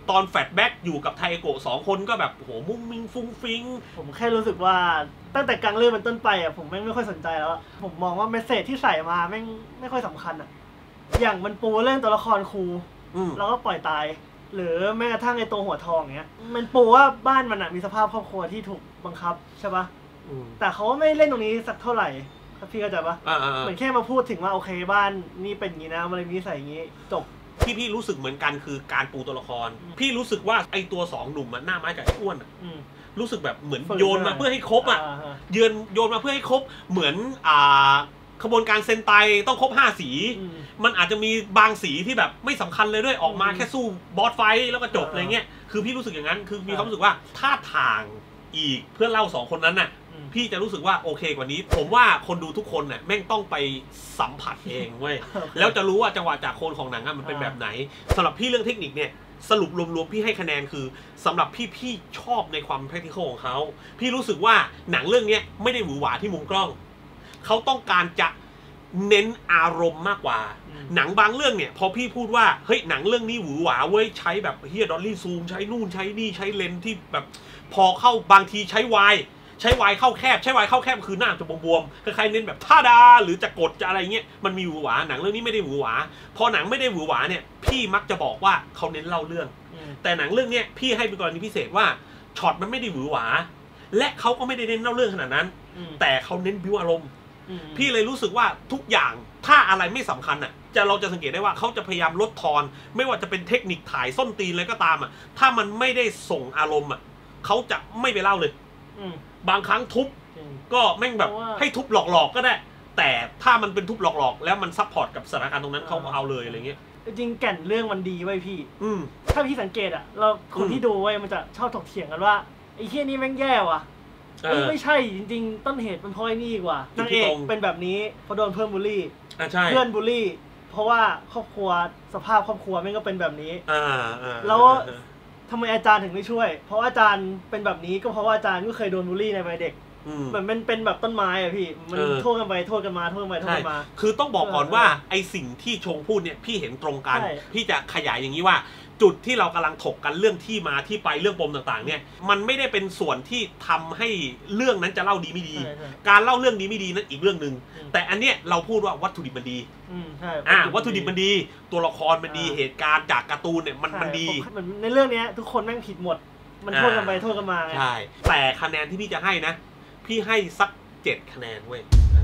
ตอนแฟลชแบ็กอยู่กับไทโกะสองคนก็แบบโหมุ้งมิ้งฟุ้งฟิ้งผมแค่รู้สึกว่าตั้งแต่กลางเรื่องมันต้นไปอ่ะผมแม่งไม่ค่อยสนใจแล้วผมมองว่าเมสเสจที่ใส่มาแม่งไม่ค่อยสำคัญอ่ะอย่างมันปูเรื่องตัวละครครูแล้วก็ปล่อยตายหรือแม้กระทั่งไอ้ตัวหัวทองเงี้ยมันปูว่าบ้านมันอ่ะมีสภาพครอบครัวที่ถูกบังคับใช่ปะแต่เขาไม่เล่นตรงนี้สักเท่าไหร่พี่เข้าใจปะเหมือนแค่มาพูดถึงว่าโอเคบ้านนี่เป็นอย่างนี้นะมันเลยมีใส่อย่างนี้จบที่พี่รู้สึกเหมือนกันคือการปูตัวละครพี่รู้สึกว่าไอตัวสองหนุ่มมันหน้าไม้กับไอ้อ้วนรู้สึกแบบเหมือนโยนมาเพื่อให้ครบอ่ะเยือนโยนมาเพื่อให้ครบเหมือนอ่าขบวนการเซนไตต้องครบห้าสีมันอาจจะมีบางสีที่แบบไม่สำคัญเลยด้วยออกมาแค่สู้บอสไฟแล้วก็จบอะไรเงี้ยคือพี่รู้สึกอย่างนั้นคือมีความรู้สึกว่าถ้าทางอีกเพื่อนเล่าสองคนนั้นน่ะพี่จะรู้สึกว่าโอเคกว่านี้ผมว่าคนดูทุกคนเนี่ยแม่งต้องไปสัมผัสเองเว้ย แล้วจะรู้ว่าจังหวะจากโคนของหนังมันเป็นแบบไหนสำหรับพี่เรื่องเทคนิคเนี่ยสรุปรวมๆพี่ให้คะแนนคือสำหรับพี่พี่ชอบในความ practical ของเขาพี่รู้สึกว่าหนังเรื่องนี้ไม่ได้หวือหวาที่มุมกล้องเขาต้องการจะเน้นอารมณ์มากกว่าหนังบางเรื่องเนี่ยพอพี่พูดว่าเฮ้ยหนังเรื่องนี้หวือหวาเว้ยใช้แบบเฮียดอลลี่ซูมใช้นู่นใช้นี่ใช้เลนส์ที่แบบพอเข้าบางทีใช้วายใช้วายเข้าแคบใช้วายเข้าแคบคือหน้าจะบวมๆคล้ายๆเน้นแบบท่าดาหรือจะกดจะอะไรเงี้ยมันมีหวือหวาหนังเรื่องนี้ไม่ได้หวือหวาพอหนังไม่ได้หวือหวาเนี่ยพี่มักจะบอกว่าเขาเน้นเล่าเรื่องแต่หนังเรื่องนี้พี่ให้เป็นกรณีพิเศษว่าช็อตมันไม่ได้หวือหวาและเขาก็ไม่ได้เน้นเล่าเรื่องขนาดนั้นแต่เขาเน้นบิ้วอารมณ์พี่เลยรู้สึกว่าทุกอย่างถ้าอะไรไม่สำคัญอ่ะจะเราจะสังเกตได้ว่าเขาจะพยายามลดทอนไม่ว่าจะเป็นเทคนิคถ่ายส้นตีนอะไรก็ตามอ่ะถ้ามันไม่ได้ส่งอารมณ์อ่ะเขาจะไม่ไปเล่าเลยบางครั้งทุบก็แม่งแบบให้ทุบหลอกๆก็ได้แต่ถ้ามันเป็นทุบหลอกๆแล้วมันซัพพอร์ตกับสถานการณ์ตรงนั้นเขาก็เอาเลยอะไรเงี้ยจริงแก่นเรื่องมันดีไว้พี่ถ้าพี่สังเกตอ่ะเราคนที่ดูไว้มันจะชอบถกเถียงกันว่าไอ้เหี้ยนี่แม่งแย่ว่ะไม่ใช่จริงๆต้นเหตุมันเพราะไอ้นี่กว่านางเอกเป็นแบบนี้เพราะโดนเพื่อนบูลลี่เพื่อนบูลลี่เพราะว่าครอบครัวสภาพครอบครัวแม่งก็เป็นแบบนี้แล้วทำไมอาจารย์ถึงไม่ช่วยเพราะอาจารย์เป็นแบบนี้ก็เพราะว่าอาจารย์ก็เคยโดนบูลลี่ในวัยเด็กเหมือนมันเป็นแบบต้นไม้อะพี่มันโทษกันไปโทษกันมาโทษกันไปโทษกันมาคือต้องบอกก่อนว่าไอสิ่งที่ชงพูดเนี่ยพี่เห็นตรงกันพี่จะขยายอย่างนี้ว่าจุดที่เรากำลังถกกันเรื่องที่มาที่ไปเรื่องปมต่างๆเนี่ยมันไม่ได้เป็นส่วนที่ทำให้เรื่องนั้นจะเล่าดีไม่ดีการเล่าเรื่องดีไม่ดีนั้นอีกเรื่องหนึ่งแต่อันเนี้ยเราพูดว่าวัตถุดิบมันดีอ่าวัตถุดิบมันดีตัวละครมันดีเหตุการณ์จากการ์ตูนเนี่ยมันมันดีในเรื่องนี้ทุกคนแม่งผิดหมดมันโทษกันไปโทษกันมาใช่แต่คะแนนที่พี่จะให้นะพี่ให้สักเจ็ดคะแนนเว้ย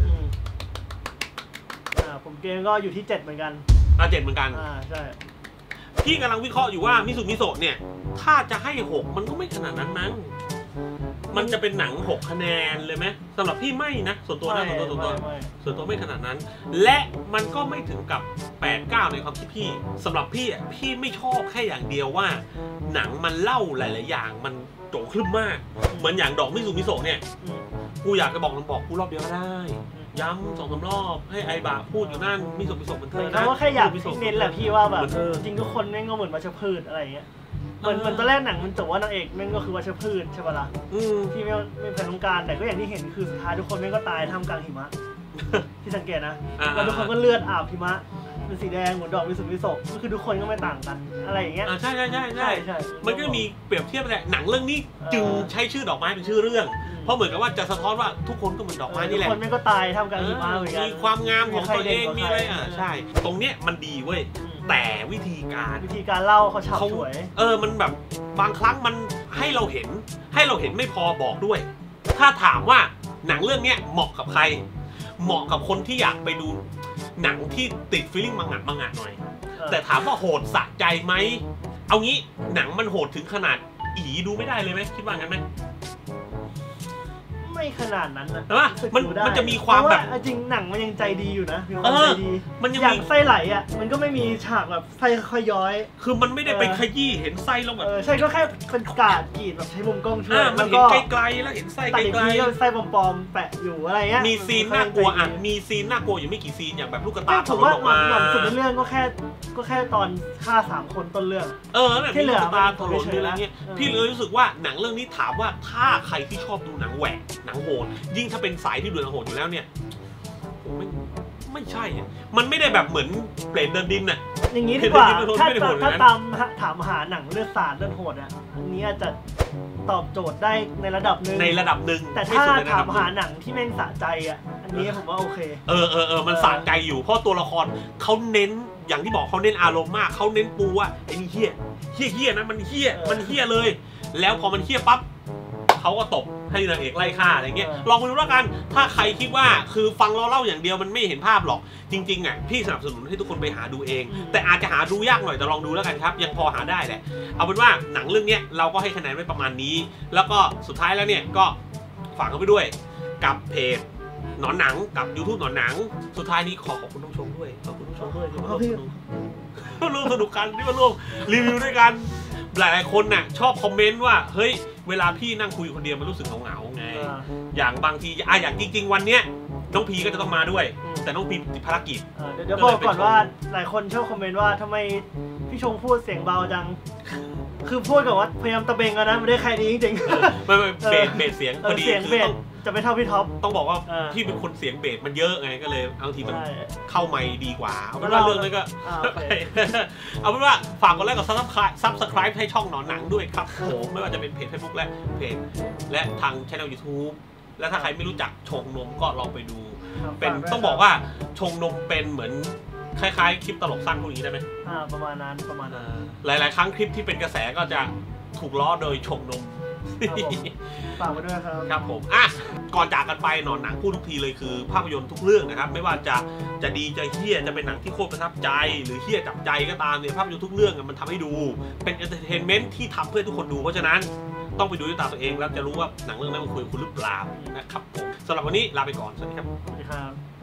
อ่าผมเกมก็อยู่ที่เจ็ดเหมือนกันอ่าเจ็ดเหมือนกันอ่าใช่พี่กำลังวิเคราะห์อยู่ว่ามิสุมิโซะเนี่ยถ้าจะให้หกมันก็ไม่ขนาดนั้นมั้งมันจะเป็นหนังหกคะแนนเลยไหมสำหรับพี่ไม่นะส่วนตัวนะส่วนตัวส่วนตัวส่วนตัวไม่ขนาดนั้นและมันก็ไม่ถึงกับแปด เก้าในความคิดพี่สำหรับพี่อ่ะพี่ไม่ชอบแค่อย่างเดียวว่าหนังมันเล่าหลายๆอย่างมันโจงครึ่มมากเหมือนอย่างดอกมิสุมิโซะเนี่ยกูอยากจะบอกลองบอกกูรอบเดียวก็ได้ย้ำสองสามรอบให้ไอบะพูดอยู่นั่นมิโซะมิโซะมันเธอนะเขาก็แค่อยากเน้นแหละพี่ว่าแบบจริงทุกคนแม่งก็เหมือนวัชพืชอะไรอย่างเงี้ยเหมือนเหมือนตอนแรกหนังมันจบว่านางเอกแม่งก็คือวัชพืชใช่ปะล่ะที่ไม่ไม่เป็นต้องการแต่ก็อย่างที่เห็นคือสุดท้ายทุกคนแม่งก็ตายท่ามกลางหิมะที่สังเกตนะแล้วทุกคนก็เลือดอาบหิมะเป็นสีแดงเหมือนดอกมิสุมิโซะก็คือทุกคนก็ไม่ต่างกันอะไรอย่างเงี้ยใช่ใช่ใช่ใช่ใช่มันก็มีเปรียบเทียบแหละหนังเรื่องนี้จึงใช้ชื่อดอกไม้เป็นชื่อเรื่องเพราะเหมือนกับว่าจะสะท้อนว่าทุกคนก็เหมือนดอกไม้นี่แหละทุกคนไม่ก็ตายทำกันหิมะเหมือนกันมีความงามของตัวเองมีอะไรอ่ะใช่ตรงเนี้ยมันดีเว้ยแต่วิธีการวิธีการเล่าเขาฉาบฉวยเออมันแบบบางครั้งมันให้เราเห็นให้เราเห็นไม่พอบอกด้วยถ้าถามว่าหนังเรื่องเนี้ยเหมาะกับใครเหมาะกับคนที่อยากไปดูหนังที่ติดฟีลลิ่งมังงะมังงะหน่อยแต่ถามว่าโหดสะใจไหมเอางี้หนังมันโหดถึงขนาดอีดูไม่ได้เลยไหมคิดว่างั้นไหมไม่ขนาดนั้นนะแต่ว่ามันมันจะมีความแบบจริงหนังมันยังใจดีอยู่นะมีความใจดีมันยังอย่างไส้ไหลอ่ะมันก็ไม่มีฉากแบบไส้ค่อยย้อยคือมันไม่ได้ไปขยี้เห็นไส้แล้วแบบใช่ก็แค่เป็นกาดกรีดแบบใช้มุมกล้องช่วยมันเห็นไกลๆแล้วเห็นไส้ไกลๆก็ไส้ปลอมๆแปะอยู่อะไรเงี้ยมีซีนน่ากลัวอ่ะมีซีนน่ากลัวอยู่ไม่กี่ซีนอย่างแบบลูกกระตาถลนออกมาสุดในเรื่องก็แค่ก็แค่ตอนฆ่าสามคนต้นเรื่องเออแบบลูกกระตาถลนหรืออะไรเงี้ยพี่เลยรู้สึกว่าหนังเรื่องนี้ถามว่าถ้าใครที่ชอบดูหนังแหวกหนังโหดยิ่งถ้าเป็นสายที่ดูหนังโหดอยู่แล้วเนี่ยไม่ไม่ใช่ มันไม่ได้แบบเหมือนเปรตเดินดินน่ะอย่างนี้ดีกว่าถ้าถ้าตามถามหาหนังเลือดสาดเลือดโหดอ่ะอันนี้อาจจะตอบโจทย์ได้ในระดับหนึ่งในระดับหนึ่งแต่ถ้าถามหาหนังที่แม่งสะใจอ่ะอันนี้ผมว่าโอเคเออเออเออมันสะใจอยู่เพราะตัวละครเขาเน้นอย่างที่บอกเขาเน้นอารมณ์มากเขาเน้นปูว่าไอ้นี่เฮี้ยเฮี้ยเฮี้ยนะมันเฮี้ยมันเฮี้ยเลยแล้วพอมันเฮี้ยปั๊บเขาก็ตบให้นางเอกไล่ฆ่าอะไรเงี้ยลองมาดูแล้วกันถ้าใครคิดว่าคือฟังเราเล่าอย่างเดียวมันไม่เห็นภาพหรอกจริงๆอ่ะพี่สนับสนุนให้ทุกคนไปหาดูเองแต่อาจจะหาดูยากหน่อยแต่ลองดูแล้วกันครับยังพอหาได้แหละเอาเป็นว่าหนังเรื่องนี้เราก็ให้คะแนนไว้ประมาณนี้แล้วก็สุดท้ายแล้วเนี่ยก็ฝากกันไปด้วยกับเพจหนอนหนังกับ YouTube หนอนหนังสุดท้ายนี้ขอขอบคุณผู้ชมด้วยขอบคุณผู้ชมด้วยที่มาร่วมสนุกร่วมสนุกกันที่มาร่วมรีวิวด้วยกันหลายๆคนน่ะชอบคอมเมนต์ว่าเฮ้ยเวลาพี่นั่งคุยคนเดียวมันรู้สึกเหงาๆไงอย่างบางทีอ่ะอย่างจริงๆวันเนี้ยน้องพีก็จะต้องมาด้วยแต่น้องพีติดภารกิจเดี๋ยวบอกก่อนว่าหลายคนชอบคอมเมนต์ว่าทำไมพี่ชงพูดเสียงเบาจังคือพูดกับว่าพยายามตะเบงแล้วนะไม่ได้ใครนี้จริงๆไม่ไม่เบสเบสเสียงพอดีเสียงเบสจะไม่เท่าพี่ท็อปต้องบอกว่าพี่เป็นคนเสียงเบสมันเยอะไงก็เลยบางทีมันเข้าไมค์ดีกว่าเอาเป็นว่าเรื่องนี้ก็เอาเป็นว่าฝากกดไลค์กดซับสไครป์ซับสไครป์ให้ช่องหนอนหนังด้วยครับผมไม่ว่าจะเป็นเพจ Facebook และเพจและทางช่อง YouTube และถ้าใครไม่รู้จักชงนมก็ลองไปดูเป็นต้องบอกว่าชงนมเป็นเหมือนคล้ายๆคลิปตลกสั้นพวกนี้ได้ไหมอ่าประมาณนั้นประมาณนั้นหลายๆครั้งคลิปที่เป็นกระแสก็จะถูกล้อโดยชงนมฝากไว้ด้วยครับครับผมอ่ะก่อนจากกันไปหนอนหนังพูดทุกทีเลยคือภาพยนตร์ทุกเรื่องนะครับไม่ว่าจะจะดีจะเฮี้ยจะเป็นหนังที่โคตรประทับใจหรือเฮี้ยจับใจก็ตามเนี่ยภาพยนตร์ทุกเรื่องมันทำให้ดูเป็นเอนเตอร์เทนเมนต์ที่ทำเพื่อทุกคนดูเพราะฉะนั้นต้องไปดูด้วยตาตัวเองแล้วจะรู้ว่าหนังเรื่องนั้นมันคุยกับคุณหรือเปล่านะครับผมสำหรับวันนี้ลาไปก่อนสวัสดีครับสวัสดีครับ